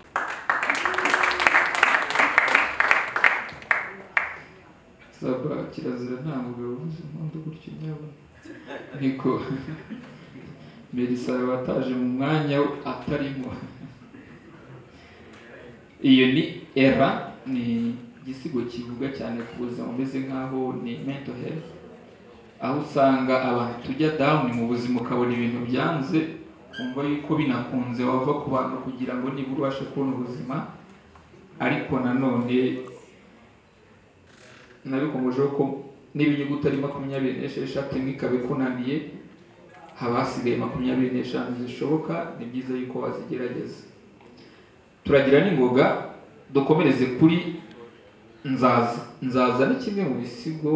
saba kirazira nta mugabo uvuze impundu gutyo nyabona niko Melissa bataje mu mwanya atarimo iyo ni era ni igisigo kivuga cyane ku buzima bumeze nk'aho ni mental health aho usanga abantu tujya down mu buzima ukabona ibintu byanze umva yuko binakunze wava ku bantu kugira ngo nibura ubashe kubona ubuzima, ariko nanone nabikomejeho ko niba inyuguti ari makumyabiri n'esheshatu imwe ikaba ikunaniye haba hasigaye makumyabiri n'eshanu zishoboka, ni byiza yuko wazigerageza. Turagira n'ingoga dukomereze kuri nzaza. Nzaza ni kimwe mu bisigo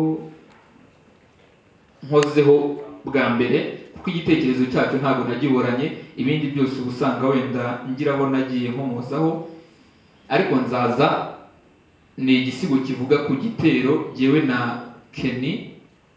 nkozeho bwa mbere kuko igitekerezo cyacu ntabwo nagiboranye, ibindi byose ubusanga wenda ngiraho nagiye nkomozaho, ariko nzaza ni igisigo kivuga ku gitero jyewe na Kenny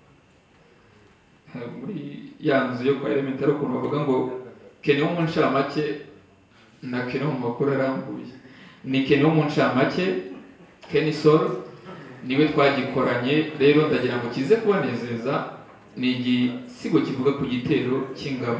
muri ya nzu yo kwa Elementary, ukuntu bavuga ngo Kenny wo mu ncamake na Kenny wo mu makuru arambuye. Ni Kenny wo mu ncamake, Kenny Sol niwe twagikoranye. Rero ndagira ngo kize kubanezeza, ni igisigo kivuga ku gitero cy'ingabo.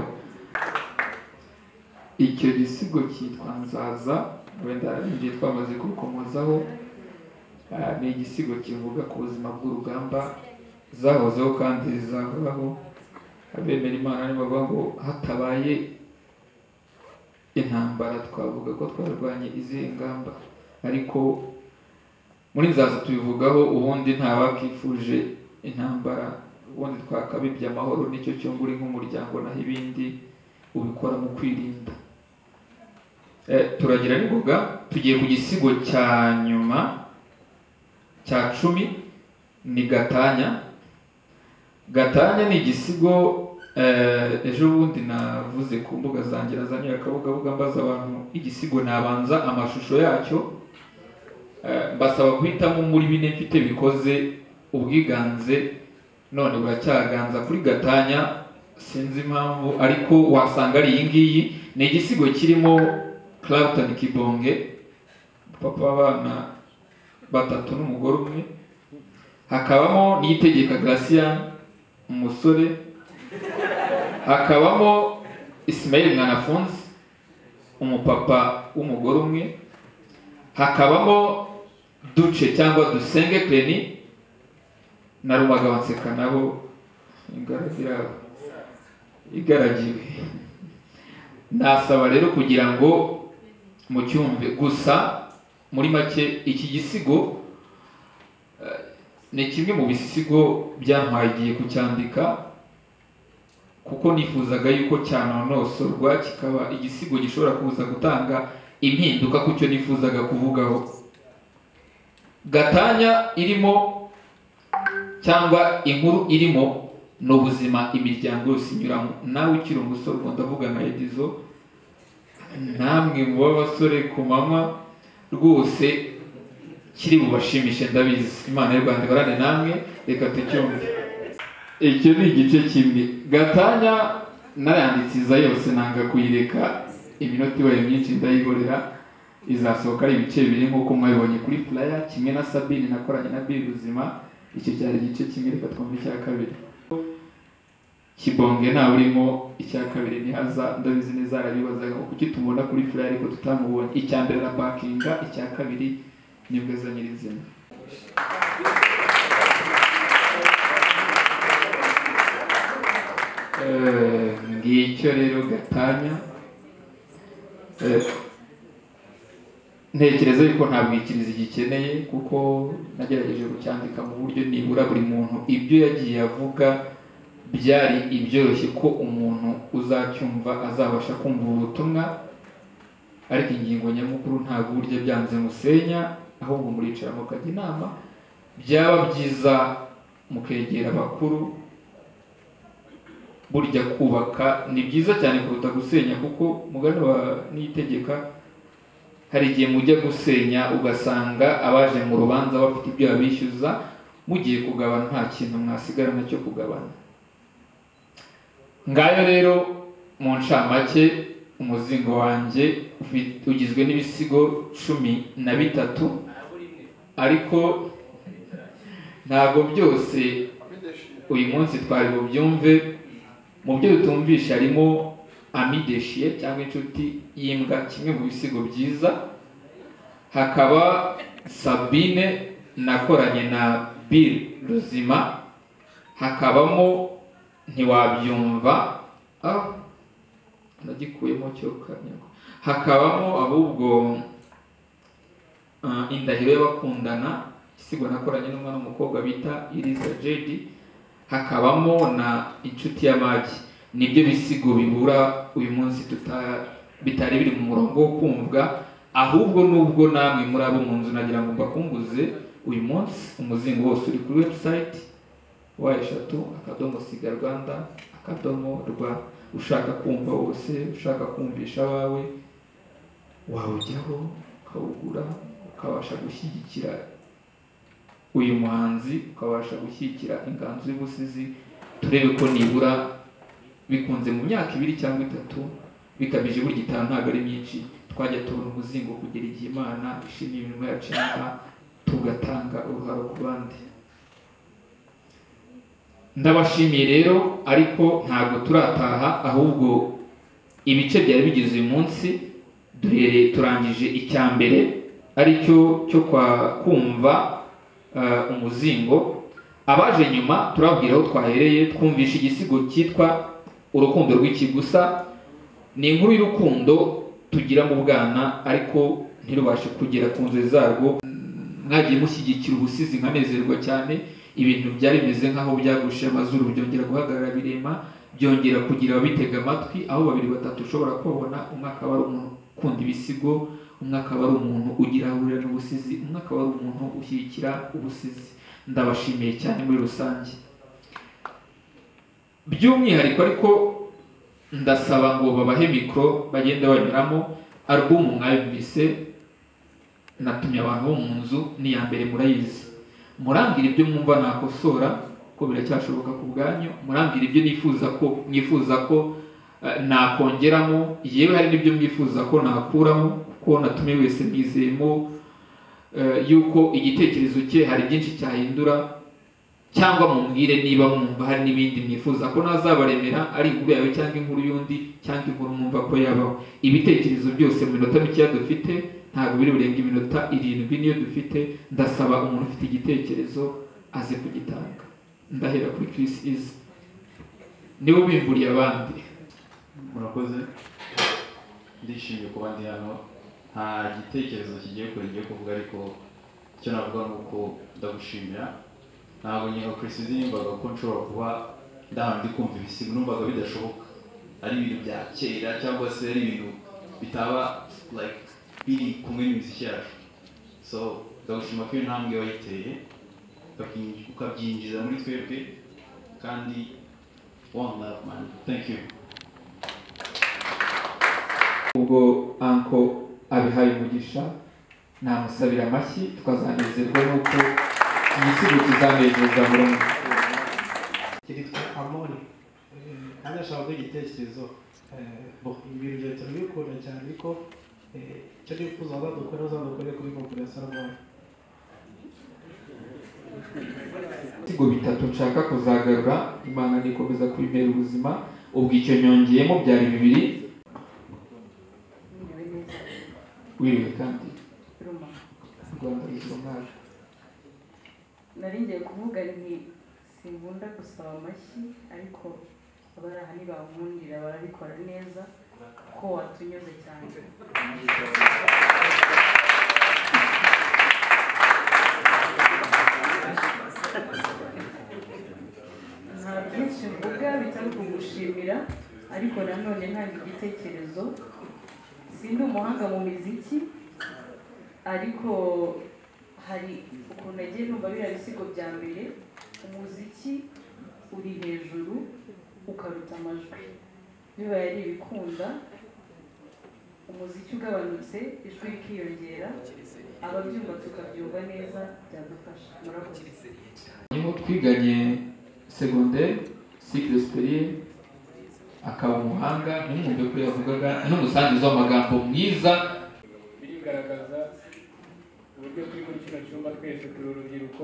Icyo gisigo cyitwa Nzaza, wenda ngiye twamaze kurukomozaho. Ni igisigo kivuga ku buzima bw'urugamba zahozeho kandi zahoraho. Abemera Imana ni bavuga ngo hatabaye intambara twavuga ko twarwanye izihe ngamba, ariko muri Nzaza tubivugaho ubundi nta wakifuje intambara, ubundi twakabibye amahoro, nicyo cyo nguri nk'umuryango, naho ibindi ubikora mu kwirinda. Eh, turagira n'ingoga tugiye ku gisigo cya nyuma cya cumi, ni Gatanya. Gatanya ni igisigo eh, ejo bundi navuze ku mbuga zanjye nazanye akabugabuga mbaza abantu igisigo nabanza amashusho yacyo, eh, mbasaba guhitamo muri bine mfite bikoze ubwiganze, none buracyaganza kuri Gatanya, sinzi impamvu, ariko wasanga ari iyi ngiyi. Ni igisigo kirimo Clapton Kibonge, papa w'abana batatu n'umugore umwe, hakabamo Niyitegeka Gracian umusore, hakabamo Ismail Mwanafunzi umupapa w'umugore umwe, hakabamo Duce cyangwa Dusenge Penny na Rumagabanseka nabo ingaragira igaragiwe. Nasaba rero kugira ngo mucyumve gusa muri make. Iki gisigo uh, ni kimwe mu bisigo byantwaye igihe kucyandika, kuko nifuzaga yuko cyanonosorwa kikaba igisigo gishobora kuza gutanga impinduka ku cyo nifuzaga kuvugaho. Gatanya irimo cyangwa inkuru irimo ni ubuzima imiryango yose inyuramo. Nawe ukiri umusore, ubwo ndavuga nka Edizo, namwe mu b'abasore ku mama rwose kiri bubashimishe ndabizi. Imana y'u Rwanda ibarane namwe, reka tucyumve. Icyo ni igice kimwe. Gatanya naranditsiza yose nanga kuyireka, iminota ibaye myinshi ndayigorera, izasohoka ari ibice bibiri nk'uko mwabibonye kuri flyer, kimwe na Sabine nakoranye na Bill Ruzima. Icyo cyari igice kimwe, reka twumve icya kabiri. Kibonge nta urimo, icya kabiri ni haza, ndabizi neza arabibazaga kuki tumubona kuri flyer ariko tutamubonye. Icya mbere na backinga, icya kabiri nibwo za nyirizina. Eh, ngicyo rero Gatanya. Eh, ntekereza yuko nta bwikirizi gikeneye, kuko nagerageje kucyandika mu buryo nibura buri muntu ibyo yagiye avuga byari ibyoroshye ko umuntu uzacyumva azabasha kumva ubutumwa, ariko ingingo nyamukuru ntabwo burya byanze musenya, ahubwo muricara mukajya inama. Byaba byiza mukegera abakuru, burya kubaka ni byiza cyane kuruta gusenya, kuko mugani wa Niyitegeka hari igihe mujya gusenya ugasanga abaje mu rubanza bafite ibyo babishyuza, mugiye kugabana nta kintu mwasigarana cyo kugabana. Ngayo rero mu ncamake umuzingo wanjye ugizwe n'ibisigo cumi na bitatu, ariko ntabwo byose uyu munsi twari bubyumve. Mu byo bitumvisha harimo Amideshiye cyangwa inshuti y'imbwa, kimwe mu bisigo byiza. Hakaba Sabine nakoranye na Bill Ruzima, hakabamo ntiwabyumva ah nagikuyemo cyo kanyago, hakabamo ahubwo uh, indahiro y'abakundana isigwa nakoranye n'umwana w'umukobwa bita Iriza Jedi, hakabamo na inshuti y'amagi. Nibyo bisigo bibura uyu munsi tuta bitari biri mu murongo wo kumvwa, ahubwo nubwo namwe muri abo mu nzu nagira ngo mbakumbuze uyu munsi umuzingo wose uri kuri website wa eshatu akadomo siga Rwanda akadomo rwa. Ushaka kumva wose, ushaka kumvisha abawe wawujyaho ukawugura, ukabasha gushyigikira uyu muhanzi, ukabasha gushyigikira inganzo y'ubusizi. Turebe ko nibura bikunze mu myaka ibiri cyangwa itatu, bikabije burya itanu ntabwo ari myinshi, twajya tubona umuzingo kugera igihe Imana ishimiye imirimo yacu tugatanga uruharo ku bandi. Ndabashimiye rero, ariko ntabwo turataha, ahubwo ibice byari bigize uyu munsi duhere turangije icya mbere ari cyo cyo kwa kumva uh, umuzingo. Abaje nyuma turabwira aho twahereye, twumvisha igisigo cyitwa urukundo rw'ikigusa. Ni inkuru y'urukundo tugira mu bwana ariko ntirubashe kugera ku nzozi zarwo. Mwagiye mushyigikira ubusizi nkanezerwa cyane, ibintu byari bimeze nkaho byagushe amazuru, byongera guhagarara birema, byongera kugira abitega amatwi, aho babiri batatu ushobora kubona. Umwe akaba ari umuntu ukunda ibisigo, umwe akaba ari umuntu ugira ahurira n'ubusizi, umwe akaba ari umuntu ushyigikira ubusizi. Ndabashimiye cyane muri rusange. By'umwihariko ariko ndasaba ngo babahe mikro bagende banyuramo. Album mwayumvise natumye abantu bo mu nzu ni ya mbere murayizi, murambwira ibyo mwumva nakosora ko biracyashoboka ku bwanyu, murambwira ibyo nifuza ko mwifuza ko uh, nakongeramo, yewe hari n'ibyo mwifuza ko nakuramo, kuko natumye wese mwizeyemo uh, yuko igitekerezo cye hari byinshi cyahindura, cyangwa mumbwire niba mwumva hari n'ibindi mwifuza ko nazabaremera, ari inkuru yawe cyangwa inkuru y'undi cyangwa inkuru mwumva ko yabaho. Ibitekerezo byose mu minota mike dufite, ntabwo biri burenga iminota irindwi niyo dufite. Ndasaba umuntu ufite igitekerezo aze kugitanga. Ndahera kuri Chris Easy, niwe wimburiye abandi. Murakoze, ndishimiye kuba ndi hano. Nta gitekerezo kigiye kure ngiye kuvuga, ariko icyo navuga ni uko ndagushimira. Ntabwo nyine Chris Easy nimbaga ko nshobora kuba ndahano ndi kumva ibisigo, numvaga bidashoboka, ari ibintu bya kera cyangwa se ari ibintu bitaba like biri kumwe n'imiziki yacu. So ndagushima ko iyo ntambwe wayiteye ukabyinjiza muri twebwe, kandi one love man. Thank you. Ubwo anko abihaye umugisha namusabira amashyi, twazanezerwa nuko igisigo kizanezeza burundu. Kiritwa Amoni, kandi ashaka ko igitekerezo ibintu bya turabikunda cyane, ariko icyo nifuza azadukore azadukore kuri Mukuru ya Salomon. Ibisigo bitatu nshaka kuzagarura, Imana nikomeza kubimera ubuzima. Ubwo icyo nyongeyemo byari bibiri. Wiriwe kandi Rwanda ruzumara. Nari ngiye kuvuga nti sinkunda gusaba amashyi, ariko abari aha nibankundira barabikora neza, ko watunyuze cyane. Nta byinshi mvuga bitari kugushimira, ariko nanone nta igitekerezo. Sindi umuhanga mu miziki, ariko hari ukuntu nagiye numva biriya bisigo bya mbere, umuziki uri hejuru ukaruta amajwi. Biba yari ibikunda, umuziki ugabanutse ijwi rikiyongera, ababyumva tukabyumva neza, byadufasha. Murakoze. Niho twiganye secondaire cycle supérieur, akaba umuhanga, ntimwumve ko yavugaga n'umusangizo w'amagambo mwiza. Birigaragaza uburyo turi muri kino cyumba twese turi urubyiruko,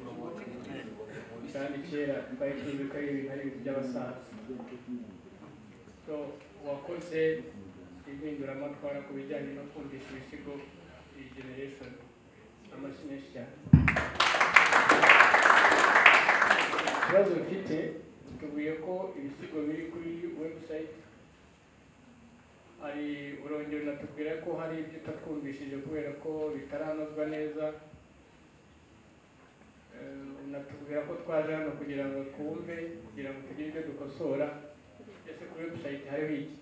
kandi kera twari tuzi ko ari ibintu ari ibintu by'abasaza. So wakoze impinduramatwara ku bijyanye no kumvisha ibisigo iyi generation, amashyi menshi cyane. ikibazo mfite tuvuye ko ibisigo biri kuri website ari urongera unatubwira ko hari ibyo utatwumvishije kubera ko bitaranozwa neza, unatubwira ko twaje hano kugira ngo twumve kugira ngo tugire ibyo dukosora. Ese kuri website hariho iki?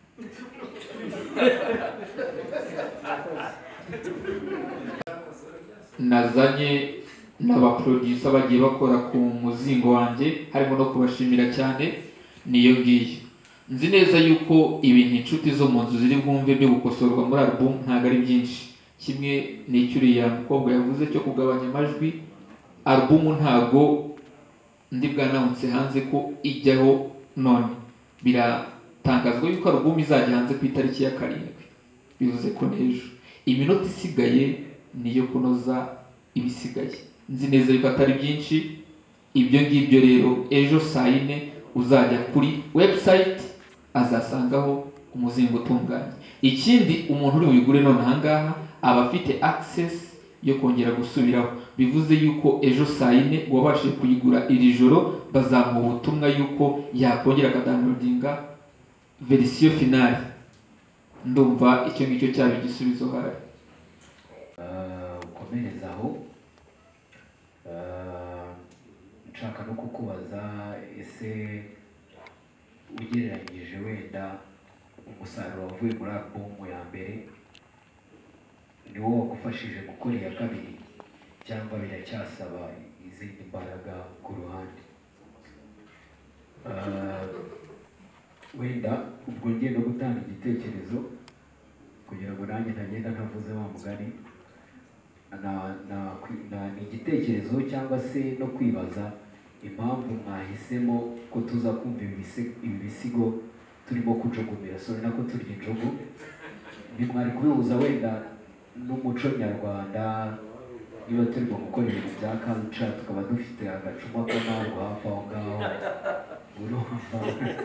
nazanye n'abaproducer bagiye bakora ku muzingo wanjye, harimo no kubashimira cyane. Niyo ngiyo nzi neza yuko ibintu inshuti zo mu nzu ziri bwumve byo gukosorwa muri album ntabwo ari byinshi. Kimwe n'icyo uriya mukobwa yavuze cyo kugabanya amajwi, album ntago ndi bwanawunse hanze ko ijyaho none. Biratangazwa yuko album izajya hanze ku itariki ya karindwi, bivuze ko n'ejo. Iminota isigaye niyo kunoza ibisigaye. Nzi neza yuko atari byinshi. Ibyo ngibyo rero ejo saa yine uzajya kuri website azasangaho umuzingo utunganye. Ikindi umuntu uri buyigure none ahangaha aba afite access yo kongera gusubiraho. Bivuze yuko ejo saa yine wabashije kuyigura iri joro bazamuha ubutumwa yuko yakongera akadownloadinga verisiyo finale. Ndumva icyo ngicyo cyaba igisubizo hari. Ukomereza aho nshaka no kukubaza, ese ugereranyije wenda umusaruro wavuye muri album ya mbere ni wo wagufashije gukora iya kabiri cyangwa biracyasaba izindi mbaraga ku ruhande? Wenda ubwo ngiye no gutanga igitekerezo kugira ngo nanjye ntagenda ntavuze wa mugani, ni igitekerezo cyangwa se no kwibaza impamvu mwahisemo ko tuza kumva ibi bisigo turimo kujugumira, sore nako turya injugu. Ntimwari kubihuza wenda n'umuco nyarwanda, niba turimo gukora ibintu bya culture tukaba dufite agacuma ko ntabwo hafi aho ngaho urumva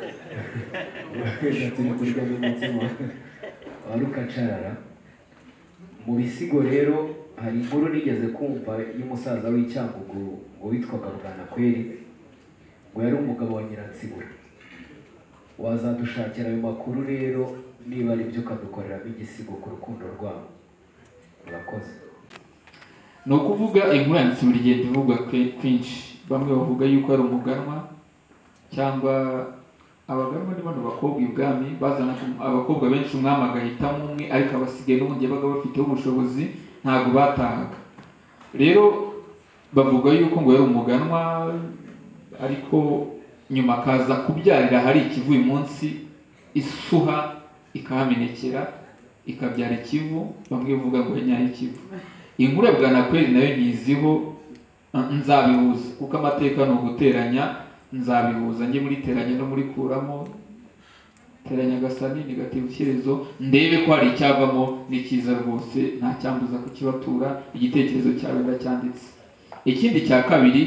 wenda turi kurya n'umutsima wari ukacarara. Mu bisigo rero hari inkuru nigeze kumva y'umusaza w'Icyangugu ngo witwaga Bwanakweli, ngo yari umugabo wa Nyiransibura. Wazadushakira ayo makuru rero niba ari byo ukadukoreramo igisigo ku rukundo rwabo. Murakoze. Ni ukuvuga inkuru ya Nsibura igenda ivugwa kwinshi. Bamwe bavuga yuko ari umuganwa cyangwa abaganwa ni bano bakobwa ibwami bazana abakobwa benshi umwami agahitamo umwe, ariko abasigaye n'ubundi yabaga bafiteho ubushobozi ntabwo batahaga. Rero bavuga yuko ngo yari umuganwa, ariko nyuma akaza kubyarira hari ikivuye munsi isuha ikahamenekera ikabyara ikivu, bamwe bavuga ngo yanyaye ikivu. Inkuru ya Bwanakweli nayo nyiziho, nzabihuza kuko amateka ni uguteranya. Nzabihuza njye muri teranya no muri kuramo. Teranya gasani negative shyerezo ndebe ko hari icyavamo n'ikiza rwose, nta cyambuza kukibatura. Igitekerezo cyawe ndacyanditse. Ikindi cya kabiri,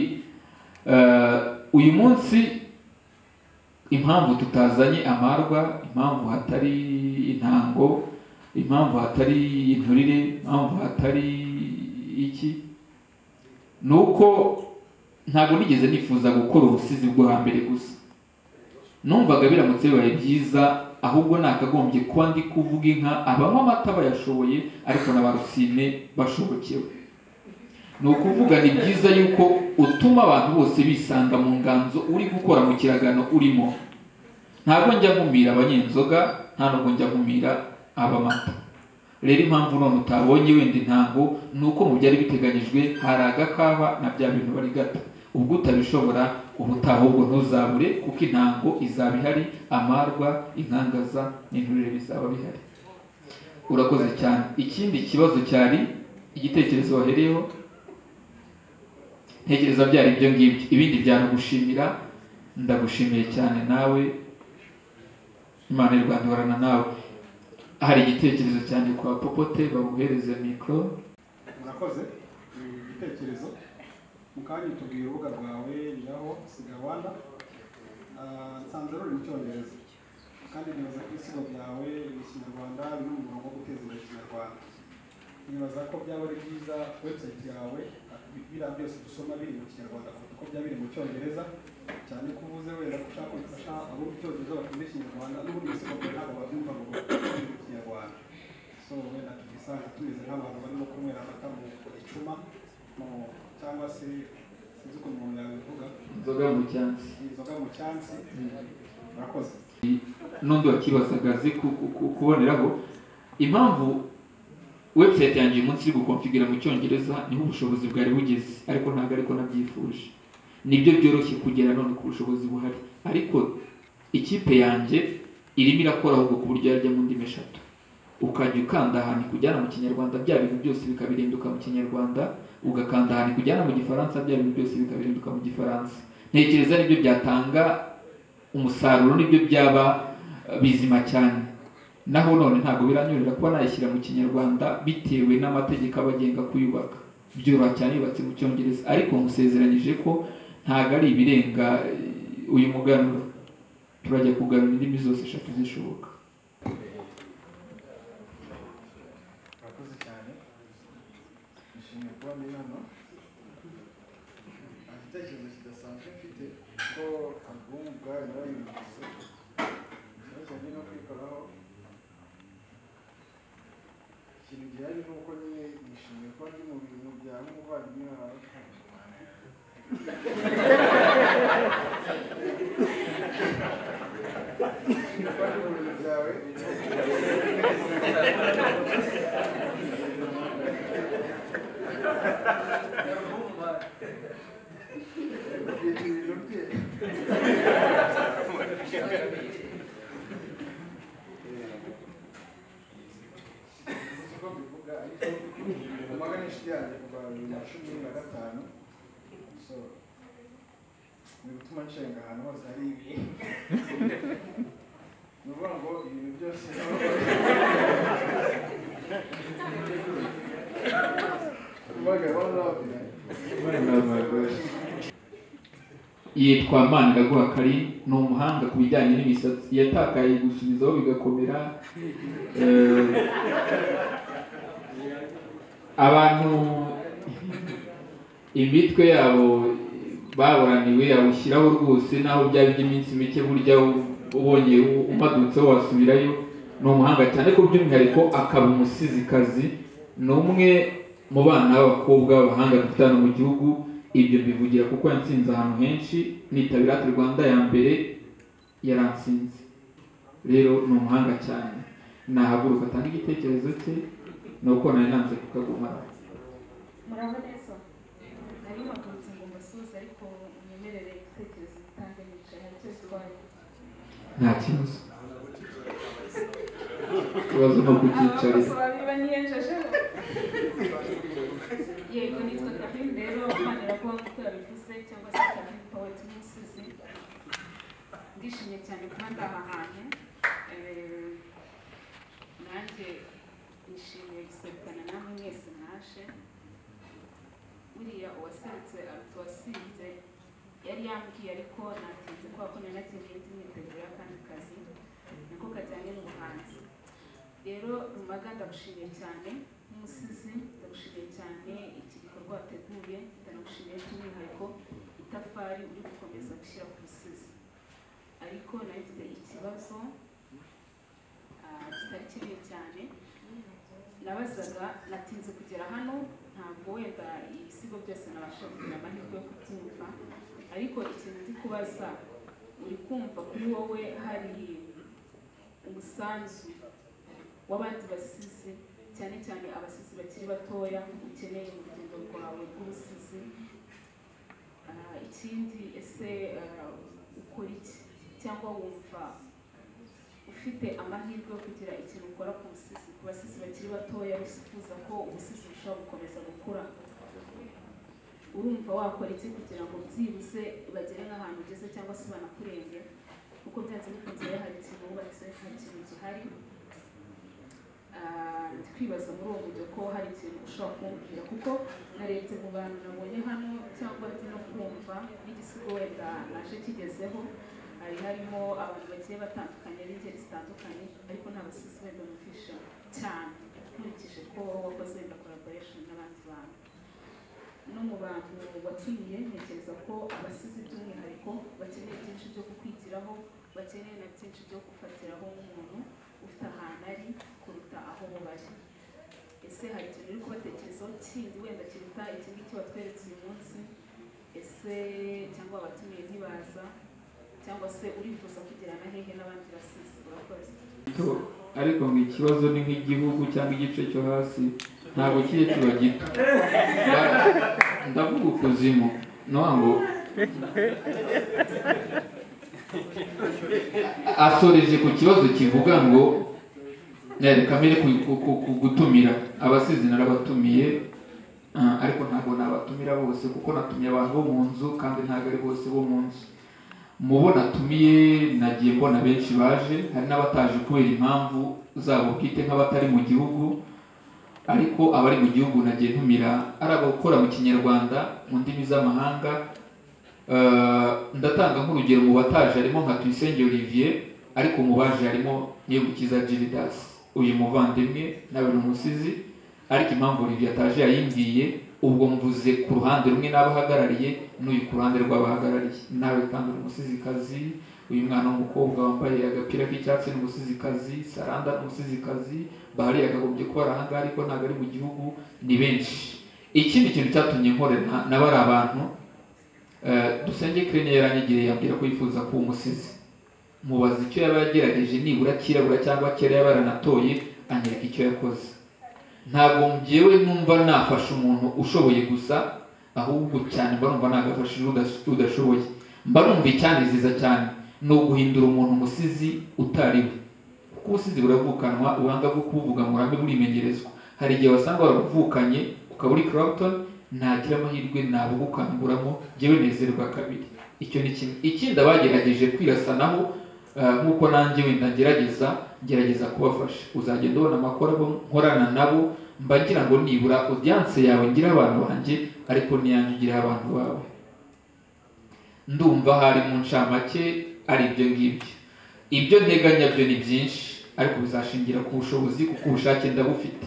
uh, uyu munsi impamvu tutazanye amarwa, impamvu hatari intango, impamvu hatari inturire, impamvu hatari iki, nuko ntabwo nigeze nifuza gukora ubusizi bwo hambere gusa. Numvaga biramutse bibaye byiza, ahubwo nakagombye kuba ndi kuvuga inka abanywa amata bayashoboye ariko na barusine bashobokewe. Ni ukuvuga ni byiza yuko utuma abantu bose bisanga mu nganzo uri gukora mu kiragano urimo. Ntabwo njya nkumira abanyenzoga, nta nubwo njya nkumira abamata. Rero impamvu none utabonye wenda intango nuko mu byari biteganyijwe hari agakaba na bya bintu bari gata. Ubwo utabishobora ubutaha ubwo ntuzabure kuko intango izaba ihari, amarwa, inkangaza n'inturire bizaba bihari. Urakoze cyane. Ikindi kibazo cyari igitekerezo wahereyeho, ntekereza byari ibyo ngibyo. Ibindi byari gushimira. Ndagushimiye cyane nawe, Imana y'u Rwanda ihorana nawe. Hari igitekerezo cyane kwa Popote, baguhereze mikro. Murakoze. Igitekerezo mukanya tubwira urubuga rwawe ngaho Siga Rwanda. Ah, nsanze ruri mu Cyongereza kandi nibaza ko isigo byawe mu Kinyarwanda biri mu murongo wo guteza imbere Ikinyarwanda. nibaza ko byaba ari byiza website yawe biriya byose dusoma biri mu kinyarwanda kuruta uko byaba biri mu cyongereza, cyane ko uvuze wenda ko ushaka gufasha abo mu cyongereza bakunda ikinyarwanda n'ubundi bose bakora ntabwo babyumva ngo bakore mu kinyarwanda. So wenda tugisanga tumeze nk'abantu barimo kunywera amata mu gicuma cyangwa se sinzi uko umuntu yabivuga, inzoga mu cyansi, inzoga mu cyansi. Murakoze. N'undi wakibazaga azi kuboneraho impamvu website yanjye uyu munsi iri gukonfigura mu cyongereza niho ubushobozi bwari bugeze, ariko ntabwo ariko nabyifuje. Nibyo byoroshye kugera none ku bushobozi buhari, ariko ikipe yanjye irimo irakora ahubwo ku buryo yajya mu ndimi eshatu, ukajya ukanda ahantu kujyana mu kinyarwanda bya bintu byose bikabirinduka mu kinyarwanda, ugakanda ahantu kujyana mu gifaransa bya bintu byose bikabirinduka mu gifaransa. Ntekereza nibyo byatanga umusaruro, nibyo byaba bizima cyane. Naho none ntabwo biranyurira kuba nayishyira mu kinyarwanda bitewe n'amategeko abagenga kuyubaka, byoroha cyane yubatse mu cyongereza, ariko musezeranyije ko ntabwo ari ibirenga uyu muganura, turajya kuganura indimi zose eshatu zishoboka. Murakoze cyane, nishimiye kuba ndi hano. Igitekerezo kidasanzwe mfite ko album ubwayo narayumvise, ikibazo ndi no kwikoraho. Ikintu gihari ni uko nyine nishimiye kuba ndi mu bintu bya nk'umuvandimwe wawe. Kuba ndi mu bintu byawe umwaka n'inshuti yanjye kuva bibiri na cumi na gatanu, so ni gutuma nshenga ahantu hose hari ibi. Ni ukuvuga ngo ibintu byose yitwa Maniraguha Karim, ni umuhanga ku bijyanye n'imisatsi, yatakaye gusubizaho bigakomera. Abantu imitwe yabo baburaniwe yawushyiraho rwose, naho byaba iby'iminsi mike burya ubonye umadutseho wasubirayo. Ni umuhanga cyane ko by'umwihariko akaba umusizikazi, ni umwe mu bana b'abakobwa b'abahanga dufite hano mu gihugu. Ibyo mbivugira kuko yansinze ahantu henshi, nitabira ati Rwanda ya mbere yaransinze. Rero ni umuhanga cyane, nahaguruka atanga igitekerezo cye, nuko nari nanze kukagumana. Muraho neza, nari mpagurutse ngo mbasuhuze ariko mwemerere igitekerezo gitange nicaye, hari icyo bitwaye? Nta kibazo, ikibazo no kucyicarira. Babiri niyenjejeho. Yego, nitwa Karim rero, Maniraguha nk'uko yabivuze, cyangwa se Karim Poet Musizi. Ndishimye cyane kuba ndi aha hantu, nanjye nishimiye guserukana namwe mwese mwaje. Buriya uwaserutse aruta uwasinze, yari yambwiye ariko natinze kubera ko nari nagiye indi myiteguro y'akandi kazi niko kajyanye n'ubuhanzi. Rero Rumaga ndagushimiye cyane nk'umusizi, ndagushimiye cyane iki gikorwa wateguye, ndanagushimiye by'umwihariko itafari uri gukomeza gushyira ku busizi. Ariko nari mfite ikibazo kitari kinini cyane, nabazaga natinze kugera hano, ntabwo wenda ibisigo byose nabasha kugira amahirwe yo kubyumva, ariko ikintu ndi kubaza, uri kumva kuri wowe hari umusanzu w'abandi basizi, cyane cyane abasizi bakiri batoya ukeneye mu rugendo rwawe rw'ubusizi? Ikindi, ese ukora iki, cyangwa wumva ufite amahirwe yo kugira ikintu ukora ku busizi, ku basizi bakiri batoya bifuza ko ubusizi bushobora gukomeza gukura? Urumva wakora iki kugira ngo byibuze bagere nk'ahantu ugeze cyangwa se banakurenge? Kuko byanze bikunze hari ikintu wubatse, hari ikintu gihari. Twibaza muri uwo buryo ko hari ikintu ushobora kumbwira, kuko narebye mu bantu nabonye hano cyangwa ndi no kumva n'igisigo wenda naje kigezeho, hari harimo abantu bagiye batandukanye b'ingeri zitandukanye, ariko nta basizi wenda mufisha cyane. nkurikije ko wakoze na collaboration n'abandi bantu. No mu bantu watumiye ntekereza ko abasizi by'umwihariko bakeneye byinshi byo kukwigiraho, bakeneye na byinshi byo gufatiraho nk'umuntu ufite ahantu ari kuruta aho bo bari. Ese hari ikintu uri kubatekerezaho kindi wenda kiruta iki ngiki watweretse uyu munsi? Ese cyangwa abatumiye ntibaza, cyangwa se urifuza kugirana hehe n'abandi basizi? Urakoze. Ariko ngo ikibazo ni nk'igihugu cyangwa igice cyo hasi ntabwo kiye kiba gito. Ndavuga ukuzimu no ngo asoreje ku kibazo kivuga ngo kamere gutumira abasizi narabatumiye, ariko ntabwo nabatumira bose kuko natumiye abantu bo mu nzu kandi ntabwo ari bose bo mu nzu. Mubo natumiye nagiye mbona benshi baje, hari n'abataje kubera impamvu zabo bwite nk'abatari mu gihugu, ariko abari mu gihugu nagiye ntumira ari abakora mu Kinyarwanda mu ndimi z'amahanga. Ndatanga nk'urugero mu bataje harimo nka Tuyisenge Olivier, ariko mu baje harimo Niyomukiza Gildas, uyu muvandimwe nawe ni umusizi, ariko impamvu Olivier ataje yayimbwiye, ubwo mvuze ku ruhande rumwe n'abahagarariye n'uyu ku ruhande rw'abahagarariye. Nawe kandi uri umusizikazi, uyu mwana w'umukobwa wambaye agapira k'icyatsi ni umusizikazi, Saranda ni umusizikazi, Bahari yakagombye kuba ari ahangaha ariko ntabwo ari mu gihugu, ni benshi. Ikindi kintu cyatumye nkorera n'abari abantu, Dusenge Crane yaranyegeye yambwira ko yifuza kuba umusizi. Mubaza icyo yaba yagerageje nibura kirabura cyangwa kera yaba yaranatoye, anyereka icyo yakoze. Ntabwo njyewe numva nafasha umuntu ushoboye gusa, ahubwo cyane mba numva nagafashije udashoboye. Mba numva icyanezeza cyane ni uguhindura umuntu umusizi utariwe, kuko ubusizi buravukanwa, ubuhanga bwo kubuvuga mu ruhame burimenyerezwa. Hari igihe wasanga waravukanye ukaba uri Clapton, ntagira amahirwe nabugukanguramo, njyewe nezerwa kabiri. Icyo ni kimwe. Ikindi abagerageje kwirasanaho nk'uko nanjye wenda ngerageza ngerageza kubafasha, uzagenda ubona amakora nkorana nabo, mba ngira ngo nibura audience yawe ngira abantu banjye, ariko niyanjye ugira abantu bawe. Ndumva hari mu ncamake ari ibyo ngibyo. Ibyo nteganya byo ni byinshi, ariko bizashingira ku bushobozi kuko ubushake ndabufite.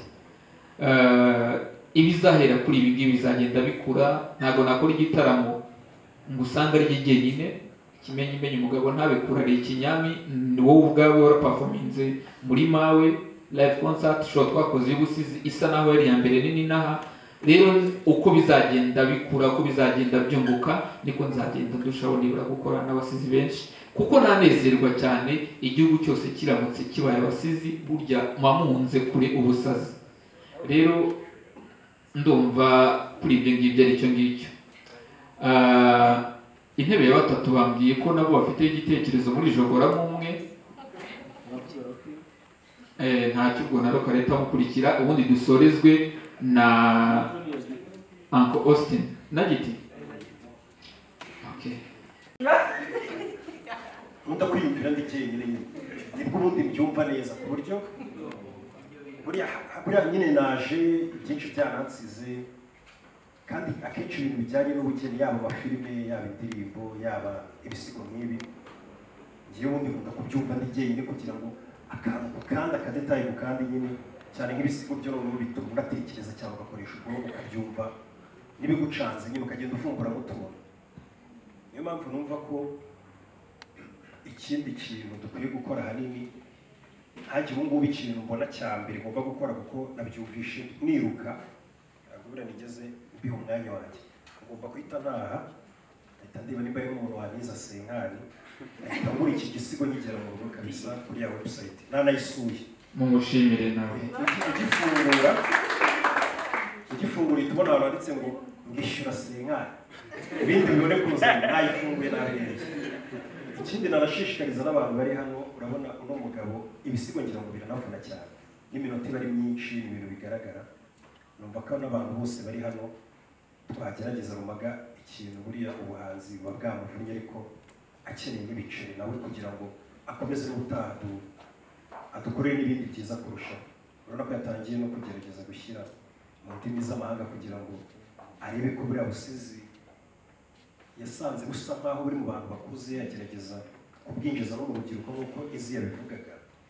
Ibizahera kuri ibi ngibi bizagenda bikura. Ntabwo nakora igitaramo ngo usanga ari jyenyine, kimenye imenye umugabo ntabikura ari ikinyami, ni wowe ubwawe waraperforminze muri mawe live concert show twakoze y'ubusizi isa naho yari ya mbere nini naha. Rero uko bizagenda bikura, uko bizagenda byunguka, niko nzagenda ndushaho nibura gukora n'abasizi benshi, kuko nanezerwa cyane igihugu cyose kiramutse kibaye abasizi, burya mamunze kure ubusazi. Rero ndumva kuri ibyo ngibyo ari cyo ngicyo. Intebe ya batatu bambwiye ko nabo bafite igitekerezo muri jogora mumwe, eh nta cyubwo na roka leta mukurikira, ubundi dusorezwe na Uncle Austin nagiti. Okay. Nunda kwiyumvira ndikeye nyine nibwo ubundi mbyumva neza ku buryo buriya buriya nyine naje byinshi byanansize, kandi akenshi ibintu bijyanye n'ubugeni, yaba amafilime, yaba indirimbo, yaba ibisigo nk'ibi, ngiye ubundi nkunda kubyumva ndigeye kugira ngo akantu kandi akadetaye ku kandi nyine, cyane nk'ibisigo byo noneho bituma unatekereza cyangwa ugakoresha ubwonko ukabyumva n'ibigucanze nyine ukagenda ufungura mutubona. Niyo mpamvu numva ko ikindi kintu dukwiye gukora hanini, haje ubu ngubu ikintu mbona cya mbere ngomba gukora, kuko nabyumvishe niruka agura nigeze biho umwanya wanjye, ngomba kwita naha ahita ndiba nimba ari umuntu wanyiza senkani, ahita ngura iki gisigo nkigera mu rugo kabisa kuri ya website nanayisuye. Mumushimire nawe. Ugifungura ugifungura itubona abantu banditse ngo ngishyura senkani, ibindi bibone kuza nayifunguye nabereye. Ikindi narashishikariza n'abantu bari hano, urabona uno mugabo ibisigo ngira ngo biranavuna cyane, n'iminota iba ari myinshi, ibintu bigaragara. Numva ko n'abantu bose bari hano twagerageza rumaga ikintu, buriya ubuhanzi buba bwamuvunnye, ariko akeneye n'ibiceri nawe kugira ngo akomeze n'ubutaha adukorere n'ibindi byiza kurushaho. Urabona ko yatangiye no kugerageza gushyira mu ndimi z'amahanga kugira ngo arebe ko buriya busizi yasanze busa nkaho buri mu bantu bakuze, yagerageza kubwinjiza no mu rubyiruko nk'uko izi yabivugaga.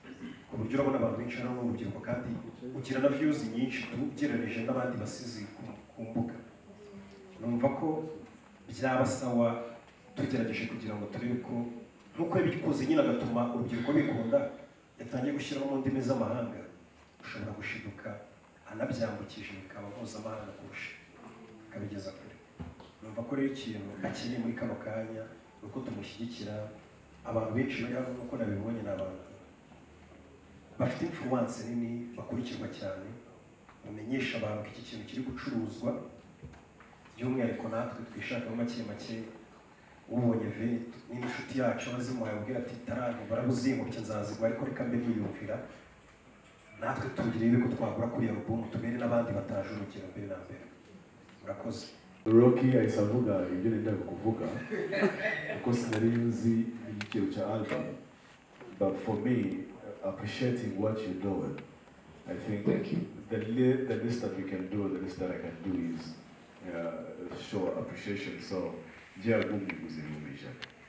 ku buryo urabona abantu benshi hano mu rubyiruko kandi ugira na views nyinshi ugereranije n'abandi basizi ku mbuga. Numva ko byaba sawa tugerageje kugira ngo turebe ko nk'uko yabikoze nyine agatuma urubyiruko bikunda, yatangiye gushyiramo mu ndimi z'amahanga, ushobora gushiduka anabyambukije bikaba mpuzamahanga kurusha akabigeza kure. Numva ko rero ikintu akeneye muri kano kanya ni uko tumushyigikira. Abantu benshi bari hano nk'uko nabibonye ni abantu bafite influence nini, bakurikirwa cyane, bamenyesha abantu ko iki kintu kiri gucuruzwa, by'umwihariko natwe twishakamo make make. Ubonye veni n'inshuti yacu abazimuhaye ubwira ati taranti barabuzimutse nzazigwa, ariko reka mbe niyumvira natwe tugire ko twagura kuri iyo album tubere n'abandi bataje urugero mbere na mbere. Murakoze. Rocky ahise avuga ibyo nendaga kuvuga kuko sinari nzi igiciro cya album, but for me appreciating what you're doing, I think the, the least that we can do, the least that I can do is uh, show appreciation. So Dia Gumi kuzirumisha.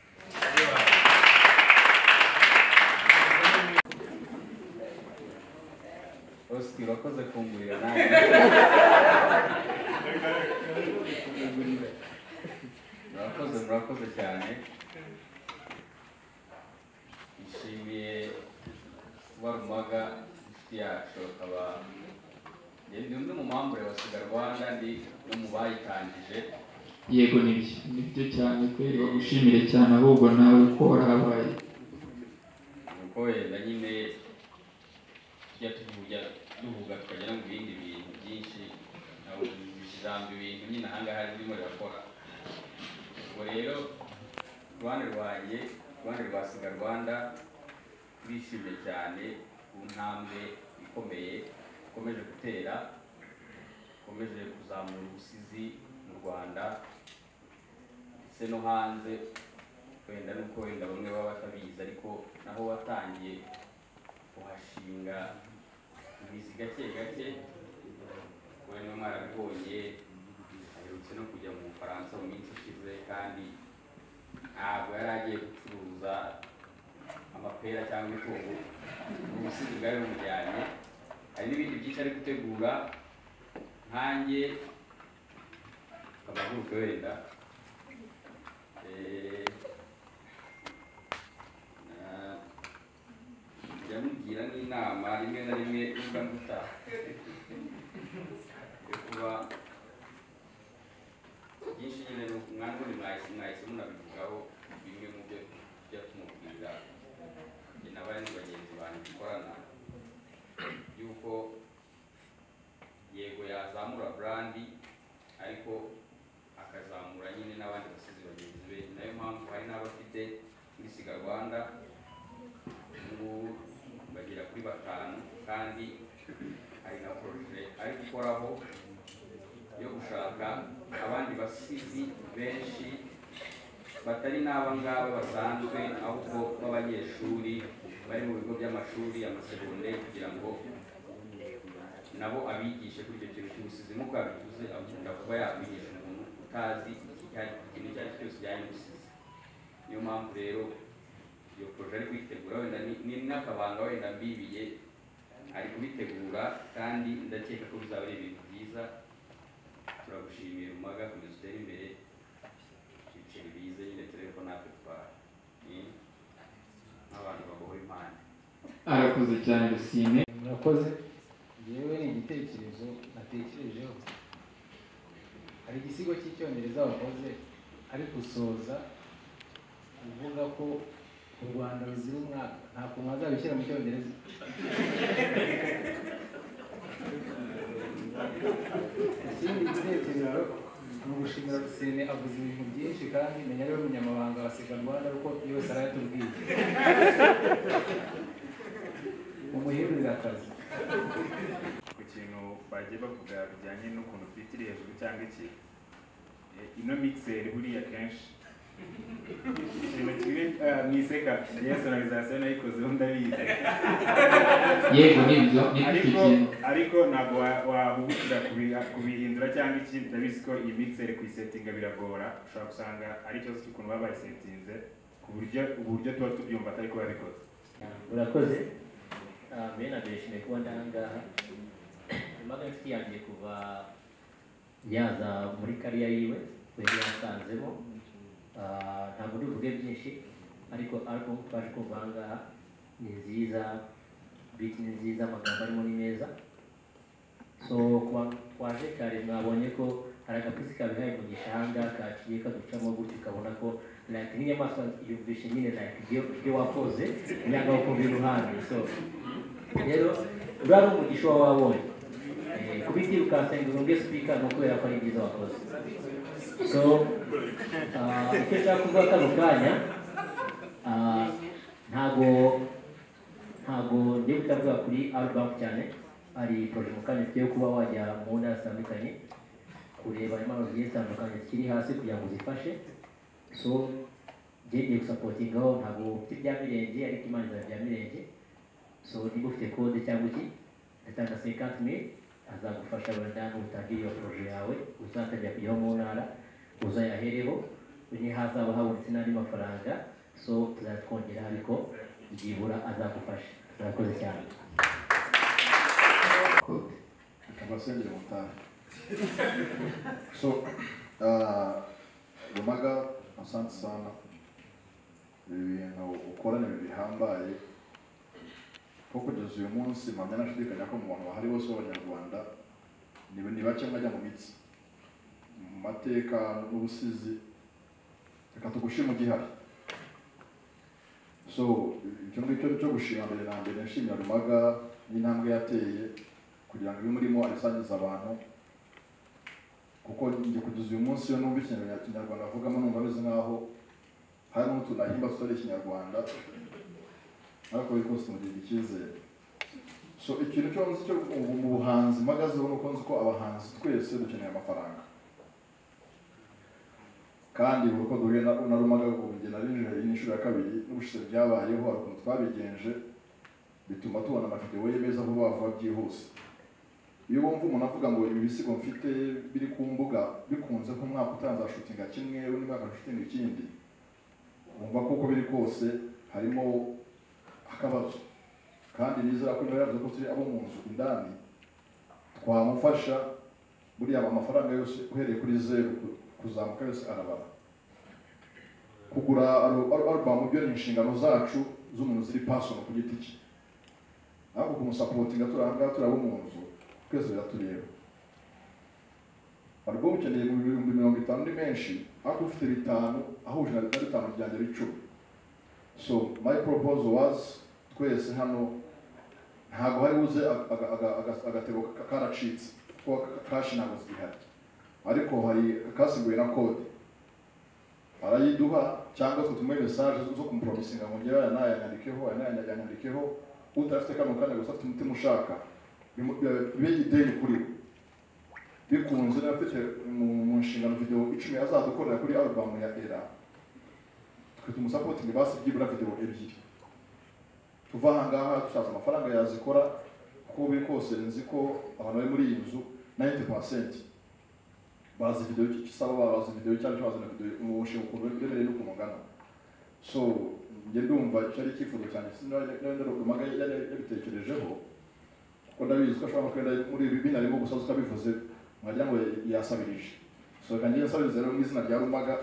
Oski wakoze kungurira nawe. Murakoze murakoze cyane. Ishimiye warumaga inshuti yacu akaba ndi umwe mu mpamvu ya Wasiga Rwanda, ndi no mu bayitangije. Yego nibyo nibyo cyane kweri, bagushimire cyane ahubwo nawe uko warabaye. Nuko wenda nyine tujya tuvuga duvuga tukagera mu bindi bintu byinshi, nawe bijambo ibintu nyine ahangaha birimo birakora. Ubwo rero Rwanda rwanjye, Rwanda rwa Siga Rwanda, turishimye cyane ku ntambwe ikomeye ikomeje gutera, ikomeje kuzamura ubusizi mu Rwanda ndetse no hanze. Wenda nuko wenda bamwe baba batabizi, ariko naho watangiye kuhashinga imizi gake gake. Wenda mwarabibonye aherutse no kujya mu Bufaransa mu minsi ishize, kandi ntabwo yari agiye gucuruza amapera cyangwa imitungo, ubusizi bwari bumujyanye. Hari n'ibindi byinshi ari gutegura nkanjye amagurupe wenda yamubwira n'inama rimwe na rimwe niba nduta kuba byinshi nyine umwana uri mwahise mwahise munabivugaho bimwe mu byo tujya tumubwira njye n'abandi bagenzi banjye dukorana, yuko yego yazamura brandi ariko akazamura nyine n'abandi basizi bagenzi be. Nayo mpamvu hari n'abafite muri Siga Rwanda ubu bagera kuri batanu, kandi hari na proje ari gukoraho yo gushaka abandi basizi benshi batari n'aba ngaba basanzwe, ahubwo b'abanyeshuri bari mu bigo by'amashuri amasegonderi, kugira ngo nabo abigishe kuri icyo kintu cy'ubusizi. Nk'uko yabivuze, akunda kuba yakwigisha umuntu utazi ikintu icyo ari cyo cyose kijyanye n'ubusizi. Niyo mpamvu rero iyo proje ari kwitegura, wenda ni n'akabanga wenda mbibiye, ari kubitegura, kandi ndakeka ko bizaba ari ibintu byiza. Turagushimiye Rumaga, komeza utere imbere, ibiceri bize nyine turebe ko natwe twara nk'abantu babohora impande. Arakoze cyane Rusine. Murakoze. Yewe ni igitekerezo natekerejeho. Hari igisigo cy'icyongereza wakoze ari gusoza uvuga ko u Rwanda ruzira umwaka, nta kuntu wazabishyira mu cyongereza. Ikindi gitekerezo ni ugushimira Rusine, avuze ibintu byinshi, kandi menya rero umunyamabanga wa Siga Rwanda kuko yose arayatubwiye. Umuhindurira akazi. Ku kintu bagiye bavuga bijyanye n'ukuntu twitiriye hejuru cyangwa iki, ino mixer buriya kenshi ikintu kimwe mwiseka personalization nayikozeho ndabizi. Yego nibyo ariko ariko ntabwo wahubukira kubihindura cyangwa iki. Ndabizi ko iyi mixer kuyisetinga biragora, ushobora gusanga ari ikibazo cy'ukuntu baba bayisetinze ku buryo uburyo tuba tubyumva atari ko babikoze. Urakoze. mbere na mbere nshimiye kuba ndangaha Rumaga inshuti yanjye kuva yaza muri kariya yiwe yari yasanzemo ntabwo ndi buvuge byinshi ariko album twaje kumva aha ngaha ni nziza beat ni nziza amagambo arimo ni meza so twaje kare mwabonye ko hari agapisi kabihaye umugisha aha ngaha kaciye kaducamo gutyo ukabona ko like n'inyamaswa yumvishe nyine like ibyo wakoze nyanga ukumva iruhande so rero uriya ari umugisha wawe wabonye kubiti ukasenga uzunge speaker no kubera ko ari byiza wakoze so icyo nshaka kuvuga kano kanya ntago ntago ngiye kutavuga kuri album cyane ari project mukanya tugiye kuba wajya mu ntara zitandukanye kureba impano zigiye zitandukanye zikiri hasi kugira ngo zifashe so ngiye gusapotingaho ntabwo ufite ibya mirenge ariko imana izaba ibya mirenge so niba ufite kode cyangwa iki ndatanga cinquante mille azagufasha wenda n'utangiye iyo projet yawe uzatangira kujyaho mu ntara uzayahereho ni hazaba habonetse n'andi mafaranga so tuzatwongera ariko byibura azagufasha murakoze cyane amasengero mutahe so uh, Rumaga asante sana ibintu ukora ni bihambaye ko kugeza uyu munsi mpamya nashidikanya ko mu bantu bahari bose b'abanyarwanda ni bake mwajya mu mitsi mu mateka n'ubusizi reka tugushima igihari so icyo ngicyo cyo gushima mbere na mbere nshimira Rumaga n'intambwe yateye kugira ngo ibe murimo arisangiza abantu kuko njye kugeza uyu munsi yo numva ikinyarwanda avugamo numva ameze nk'aho hari n'utuntu ahimba tutari ikinyarwanda ariko biko tumugirira icyizere so ikintu cyo nzi cyo mu buhanzi mpagazeho nuko nzi ko abahanzi twese dukeneye amafaranga kandi uko duhuye na Rumaga ubugeni narinjira inshuro ya kabiri n'ubushize byabayeho ariko twabigenje bituma tubona amavideo ye meza vuba vuba byihuse iyo wumva umuntu avuga ngo ibi bisigo mfite biri ku mbuga bikunze ko mwaka utanza shootinga kimwe undi mwaka shootinga ikindi wumva ko uko biri kose harimo akabazo kandi nizera ko niba yavuze ko turi abo mu nzu indani twamufasha buriya amafaranga yose uhereye kuri zero kuzamuka yose arabara kugura album byo ni inshingano zacu z'umuntu ziri personal ku giti cye ahubwo kumusapotinga turanga turabo mu nzu twese biratureba album ukeneye mu bihumbi mirongo itanu ni menshi ariko ufite bitanu ahuje na bitanu byanjye bicumi so my proposal was twese hano ntabwo hari uze agatego karacitse kuko kashi ntabwo zigihari ariko hari kasiguye na code arayiduha cyangwa twe tumuhe message zo kumpromisinga ngo ngewe yanayanyandikeho yanayanyandikeho utafite kano kandi gusa afite umutima ushaka bibe ideni kuri bikunze n'afite mu nshingano video icumi azadukorera kuri album ya Era twe tumusapotinga basi byibura video ebyiri tuva ahangaha dushatse amafaranga yazikora kuko biri kose nzi ko abantu bari muri iyi nzu ninety percent bazi video cy'isaba bazi video cyane cyo bazana video mu bushe ukuntu bemereye n'uko mugana so nge ndumva cyari kifuzo cyane sinari Rumaga yabitekerejeho kuko ndabizi ko ashobora kwenda muri ibi bintu arimo gusaza ukabivuze mwagira ngo yasabirije so kandi yasabiriza rero mu izina rya Rumaga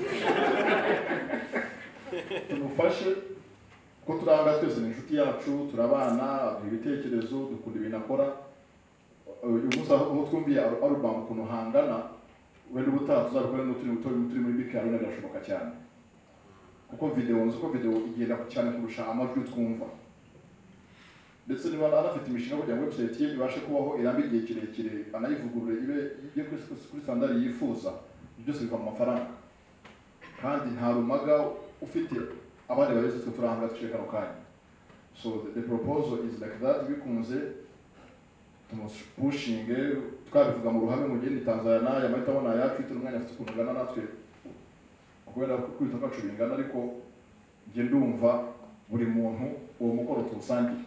tumufashe ko turanga twese ni inshuti yacu turabana ibitekerezo dukunda ibintu akora uyu munsi aho twumviye album ukuntu hangana wenda ubutaha tuzabikora n'utundi turi muri bike arena birashoboka cyane kuko video nzi ko video igenda cyane kurusha amajwi twumva ndetse niba anafite imishinga kugira ngo website ye ibashe kubaho irambe igihe kirekire anayivugurure ibe igiye kuri standard yifuza byose biva mu mafaranga kandi nta Rumaga ufite abandi bayobozi twe turanga dushaka no kanya so the, the proposal is like that bikunze tumupushing twabivuga mu ruhame mu gindi Tanzania ya mahita bona yacu turi umwanya afite kunugana natwe kubera kwita kwacu bingana ariko nge ndumva buri muntu uwo mukoro tusangiye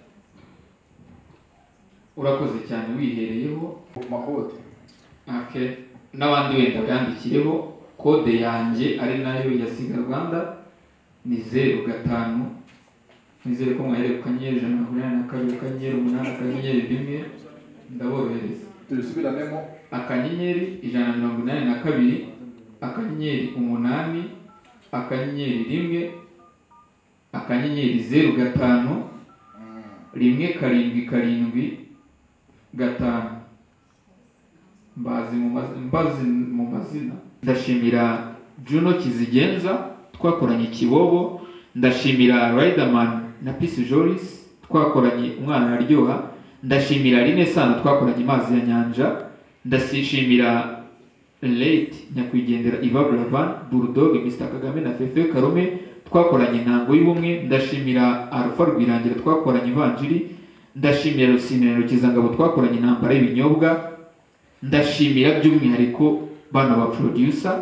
urakoze cyane wihereyeho makode okay n'abandi wenda bandikireho kode yanjye ari nayo ya Siga Rwanda ni zero gatanu nizere ko mwahereye ku kanyenyeri ijana na mirongo inani na kabiri akanyenyeri umunani akanyenyeri rimwe ndaborohereza tusubiranemo akanyenyeri ijana na mirongo inani na kabiri akanyenyeri umunani akanyenyeri rimwe akanyenyeri zeru gatanu rimwe karindwi karindwi gatanu mbazi mu mazina mbazi mu mazina ndashimira Juno Kizigenza twakoranye Kibobo, ndashimira Riderman na Peace Joris twakoranye umwana araryoha, ndashimira Renaissance twakoranye Mazi ya Nyanja, ndashimira Late nyakwigendera Iva Bravan, Bulldog, mister Kagame na Fefe Karome twakoranye Ntango y'Ubumwe, ndashimira Alpha Rwirangira twakoranye Ivanjiri, ndashimira Rusinero Kizangabo twakoranye Intambara y'Ibinyobwa, ndashimira by'umwihariko bana ba producer,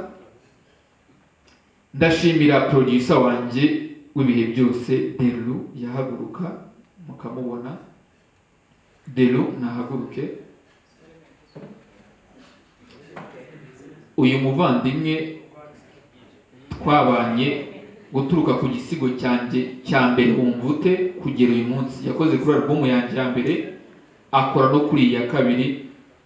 ndashimira producer wanjye w'ibihe byose Delu yahaguruka mukamubona. Delu nahaguruke. Uyu muvandimwe twabanye guturuka ku gisigo cyanjye cya mbere Umvute kugera uyu munsi, yakoze kuri album yanjye ya mbere akora no kuri iya kabiri.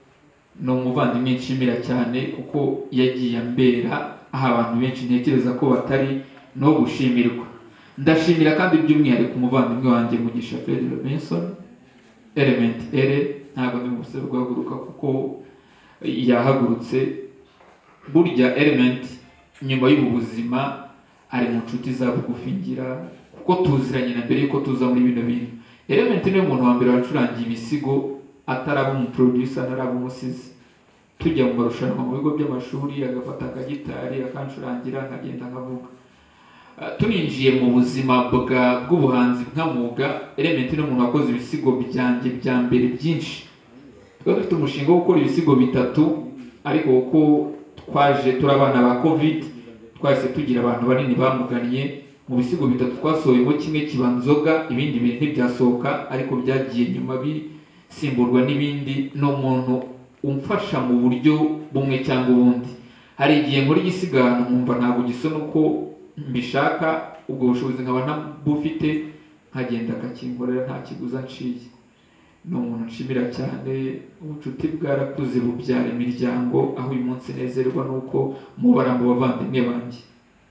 Ni umuvandimwe nshimira cyane kuko yagiye ambera aho abantu benshi ntekereza ko batari no gushimirwa. Ndashimira kandi by'umwihariko umuvandimwe wanjye Mugisha Fred Robinson Element Ere, ntabwo ndi musore guhaguruka kuko yahagurutse. Burya Element nyuma y'ubu buzima ari mu nshuti za bugufi ngira kuko tuziranye na mbere yuko tuza muri bino bintu. Element ni umuntu wa mbere wacurangiye ibisigo ataraba umu producer ataraba umusizi. Tujya mu marushanwa mu bigo by'amashuri agafata akagitari akancurangira nkagenda nkavuga. Tuninjiye mu buzima bwa bw'ubuhanzi nk'amuga, Element ni umuntu wakoze ibisigo byanjye bya mbere byinshi. Twari dufite umushinga wo gukora ibisigo bitatu ariko uko twaje turabana ba covid twahise tugira abantu banini bamugannye. Mu bisigo bitatu twasohoyemo kimwe kiba Nzoga, ibindi bintu ntibyasohoka ariko byagiye nyuma bisimburwa n'ibindi. No muntu umfasha mu buryo bumwe cyangwa ubundi. Hari igihe nkora igisigano nkumva ntabwo gisona uko mbishaka, ubwo bushobozi nkaba ntabufite nkagenda akakinkorera nta kiguza nciye. Ni umuntu nshimira cyane, ubucuti bwarakuze bubyara imiryango, aho uyu munsi nezerwa nuko mubara mu bavandimwe banjye.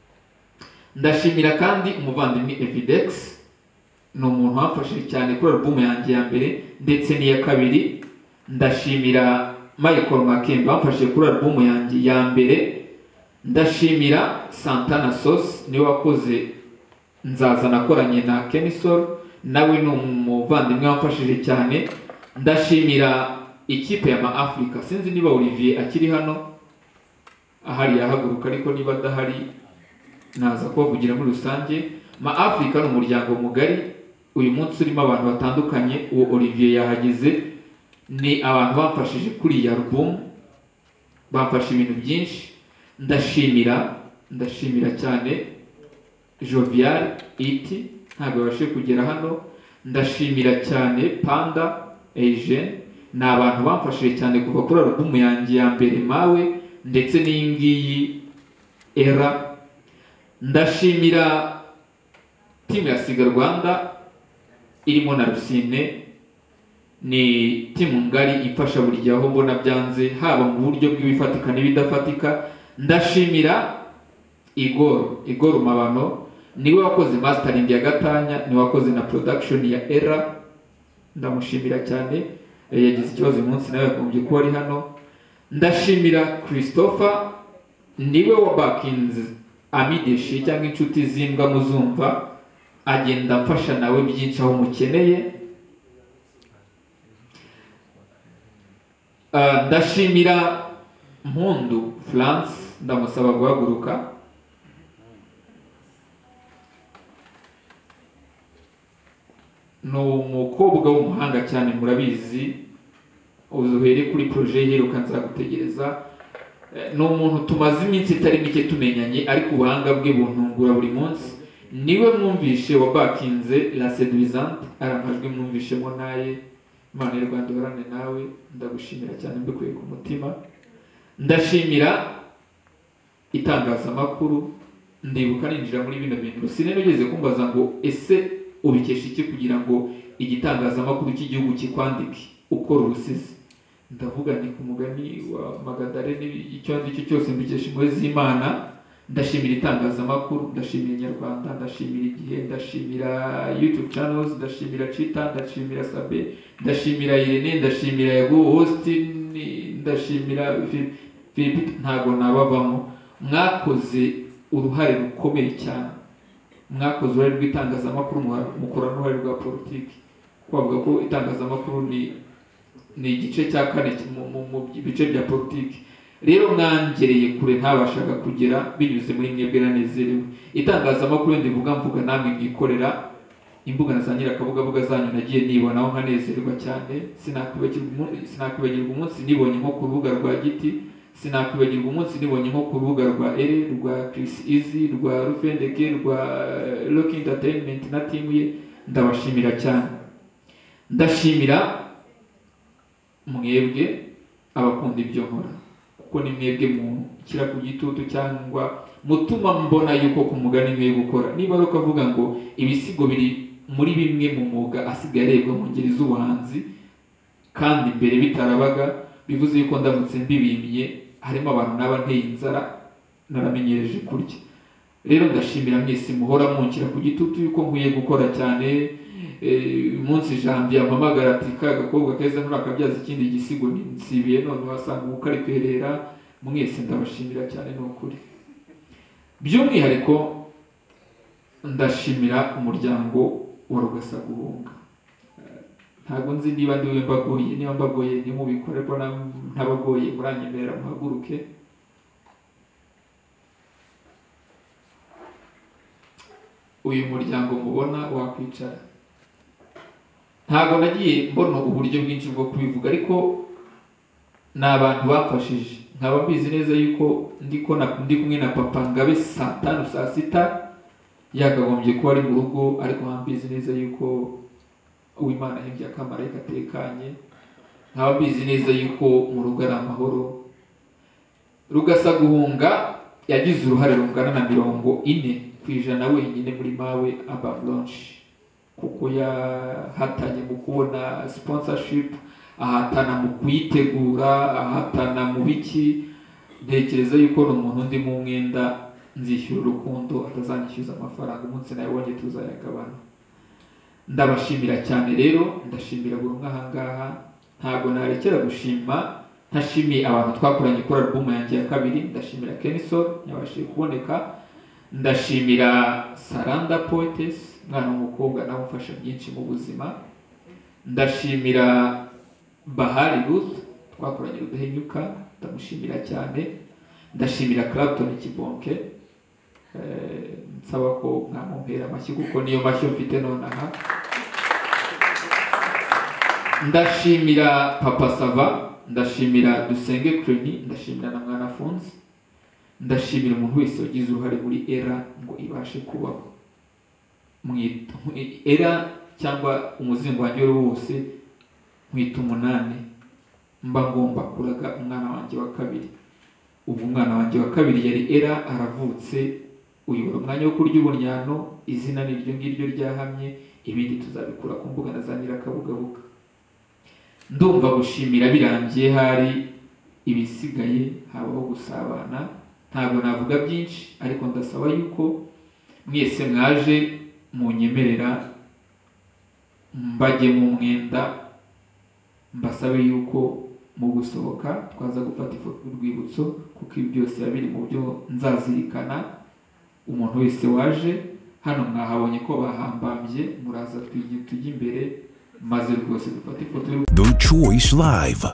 Ndashimira kandi umuvandimwe Evidex, ni umuntu wamfashije cyane kuri album yanjye ya mbere ndetse n'iya kabiri. Ndashimira Michael Makemba wamfashije kuri album yanjye ya mbere. Ndashimira Santana Sauce niwe wakoze Nzaza nakoranye na Kenisol, nawe ni umuvandimwe wamfashije cyane. Ndashimira ikipe ya Ma Africa, sinzi niba Olivier akiri hano ahari yahaguruka, ariko niba adahari naza kubavugira muri rusange. Ma Africa ni umuryango mugari uyu munsi urimo abantu batandukanye. Uwo Olivier yahageze, ni abantu bamfashije kuri iyi album, bamfashe ibintu byinshi. Ndashimira ndashimira cyane Jovial Iti ntabwo yabashije kugera hano. Ndashimira cyane Panda Eugene, ni abantu bamfashije cyane kuva kuri album yanjye ya mbere Mawe ndetse n'iyi ngiyi Era. Ndashimira timu ya Siga Rwanda irimo na Rusine, ni timu ngari ifasha buri gihe aho mbona byanze, haba mu buryo bw'ibifatika n'ibidafatika. Ndashimira Igor Igor Mabano, niwe wakoze mastering ya Gatanya, niwe wakoze na production ya Era, ndamushimira cyane. Yagize ikibazo uyu munsi nawe yakomeje kuba ari hano. Ndashimira Christopher, niwe wa backinze Amideshi cyangwa inshuti zimbwa muzumva, agenda mfasha nawe byinshi aho mukeneye. Uh, ndashimira Mpundu France, ndamusaba guhaguruka. Ni umukobwa w'umuhanga cyane murabizi, uzuhere kuri projet iheruka Nzagutegereza. Ni umuntu tumaze iminsi itari mike tumenyanye ariko ubuhanga bwe buntungura buri munsi. Niwe mwumvishe wa backinze La Seduisante, aramajwi mwumvishemo naye. Imana y'u Rwanda ihorane nawe, ndagushimira cyane mbikuye ku mutima. Ndashimira itangazamakuru, ndibuka ninjira muri bino bintu Rusine nugeze kumbaza ngo ese ubikesha iki kugira ngo igitangazamakuru cy'igihugu kikwandike ukora ubusizi? Ndavuga ni ku mugani wa Magadalene, icyo ndi cyo cyose mbikesha impuhwe z'Imana. Ndashimira itangazamakuru, ndashimira Inyarwanda, ndashimira Igihe, ndashimira YouTube channels, ndashimira Chita, ndashimira Sabe, ndashimira Irene, ndashimira Yago Austin, ndashimira Philip. Ntago nabavamo, mwakoze uruhare rukomeye cyane, mwakoze uruhare rw'itangazamakuru, mukora n'uruhare rwa politiki. Kwavuga ko itangazamakuru ni ni igice cya kane mu bice bya politiki. Rero mwangereye kure ntabashaga kugera binyuze muri mwebwe, nanezerewe. Itangazamakuru ndivuga mvuga namwe mwikorera imbuga na za nyirakabugabuga zanyu, nagiye nibonaho nkanezerwa cyane. Sinakwibagirwa sinakwibagirwa umunsi nibonye nko ku rubuga rwa Giti, sinakwibagirwa umunsi nibonye nko ku rubuga rwa Ere, rwa Chris Easy, rwa Rufendeke, rwa Rock Entertainment na team ye. Ndabashimira cyane. Ndashimira mwebwe abakunda ibyo nkora, kuko ni mwebwe mu kira ku gitutu cyangwa mutuma mbona yuko ku mugani nkwiye gukora. Niba ari ukavuga ngo ibisigo biri muri bimwe mu mwuga asigaye arebwa mu ngeri z'ubuhanzi kandi mbere bitarabaga, bivuze yuko ndamutse mbibimye harimo abantu naba nteye inzara naramenyereje kurya. Rero ndashimira mwese muhora munkira ku gitutu yuko nkwiye gukora cyane. Umunsi Janvier amamagara ati ka gakobwa keza nturakabyaza ikindi gisigo, nsibiye none wasanga ukari kwerera. Mwese ndabashimira cyane n'ukuri. By'umwihariko ndashimira umuryango wa Rugasaguhunga. Ntago nzi niba ndiwe mbagoye, niba mbagoye ntimubikore, ko ntabagoye muranyemerera muhaguruke. Uyu muryango mubona wakwicara. Ntago nagiye mbona uburyo bwinshi bwo kubivuga, ariko ni abantu bafashije. Nkaba mbizi neza yuko ndiko ndi kumwe na Papa Ngabe saa tanu saa sita yakagombye kuba ari mu rugo, ariko mbizi neza yuko Uwimana ahembye akamarayika atekanye. Nkaba mbizi neza yuko mu rugo ari amahoro. Rugasaguhunga yagize uruhare rungana na mirongo ine ku ijana wenyine muri Mawe Album Launch, kuko yahatanye mu kubona sponsorship, ahatana mu kuyitegura, ahatana mu biki. Ntekereza yuko ni umuntu ndi mu mwenda, nzishyura urukundo atazanyishyuza amafaranga, umunsi nawe wongeye tuzayagabana. Ndabashimira cyane rero, ndashimira buri umwe aha ngaha. Ntabwo narekera gushima ntashimiye abantu twakoranye kuri album yanjye ya kabiri. Ndashimira Kenison yabashije kuboneka, ndashimira Saranda Poetess, mwana w'umukobwa nawe umfasha byinshi mu buzima. Ndashimira Bahari Ruth twakoranye Rudahinyuka, ndamushimira cyane. Ndashimira Clapton Kibonke, eh nsaba ko mwamumpera amashyi kuko niyo mashyi mfite nonaha. Ndashimira Papa Sava, ndashimira Dusenge Cleni, ndashimira na Mwana Fonzi. Ndashimira umuntu wese wagize uruhare muri Era ngo ibashe kubaho. Mwita Era cyangwa umuzingo wanjye wose mwita umunani, mba ngomba kuraga umwana wanjye wa kabiri. Ubu umwana wanjye wa kabiri yari Era, aravutse. Uyobora umwanya wo kurya ubunyano, izina ni ryo ngiryo ryahamye, ibindi tuzabikura ku mbuga na za nyirakabugabuga. Ndumva gushimira birangiye, hari ibisigaye habaho gusabana. Ntabwo navuga byinshi, ariko ndasaba yuko mwese mwaje munyemerera mbajye mu mwenda, mbasabe yuko mu gusohoka twaza gufata ifoto y'urwibutso, kuko ibi byose biri mu byo nzazirikana. Umuntu wese waje hano mwahabonye ko bahambambye, muraza tujye imbere maze rwose dufate ifoto. The Choice Live.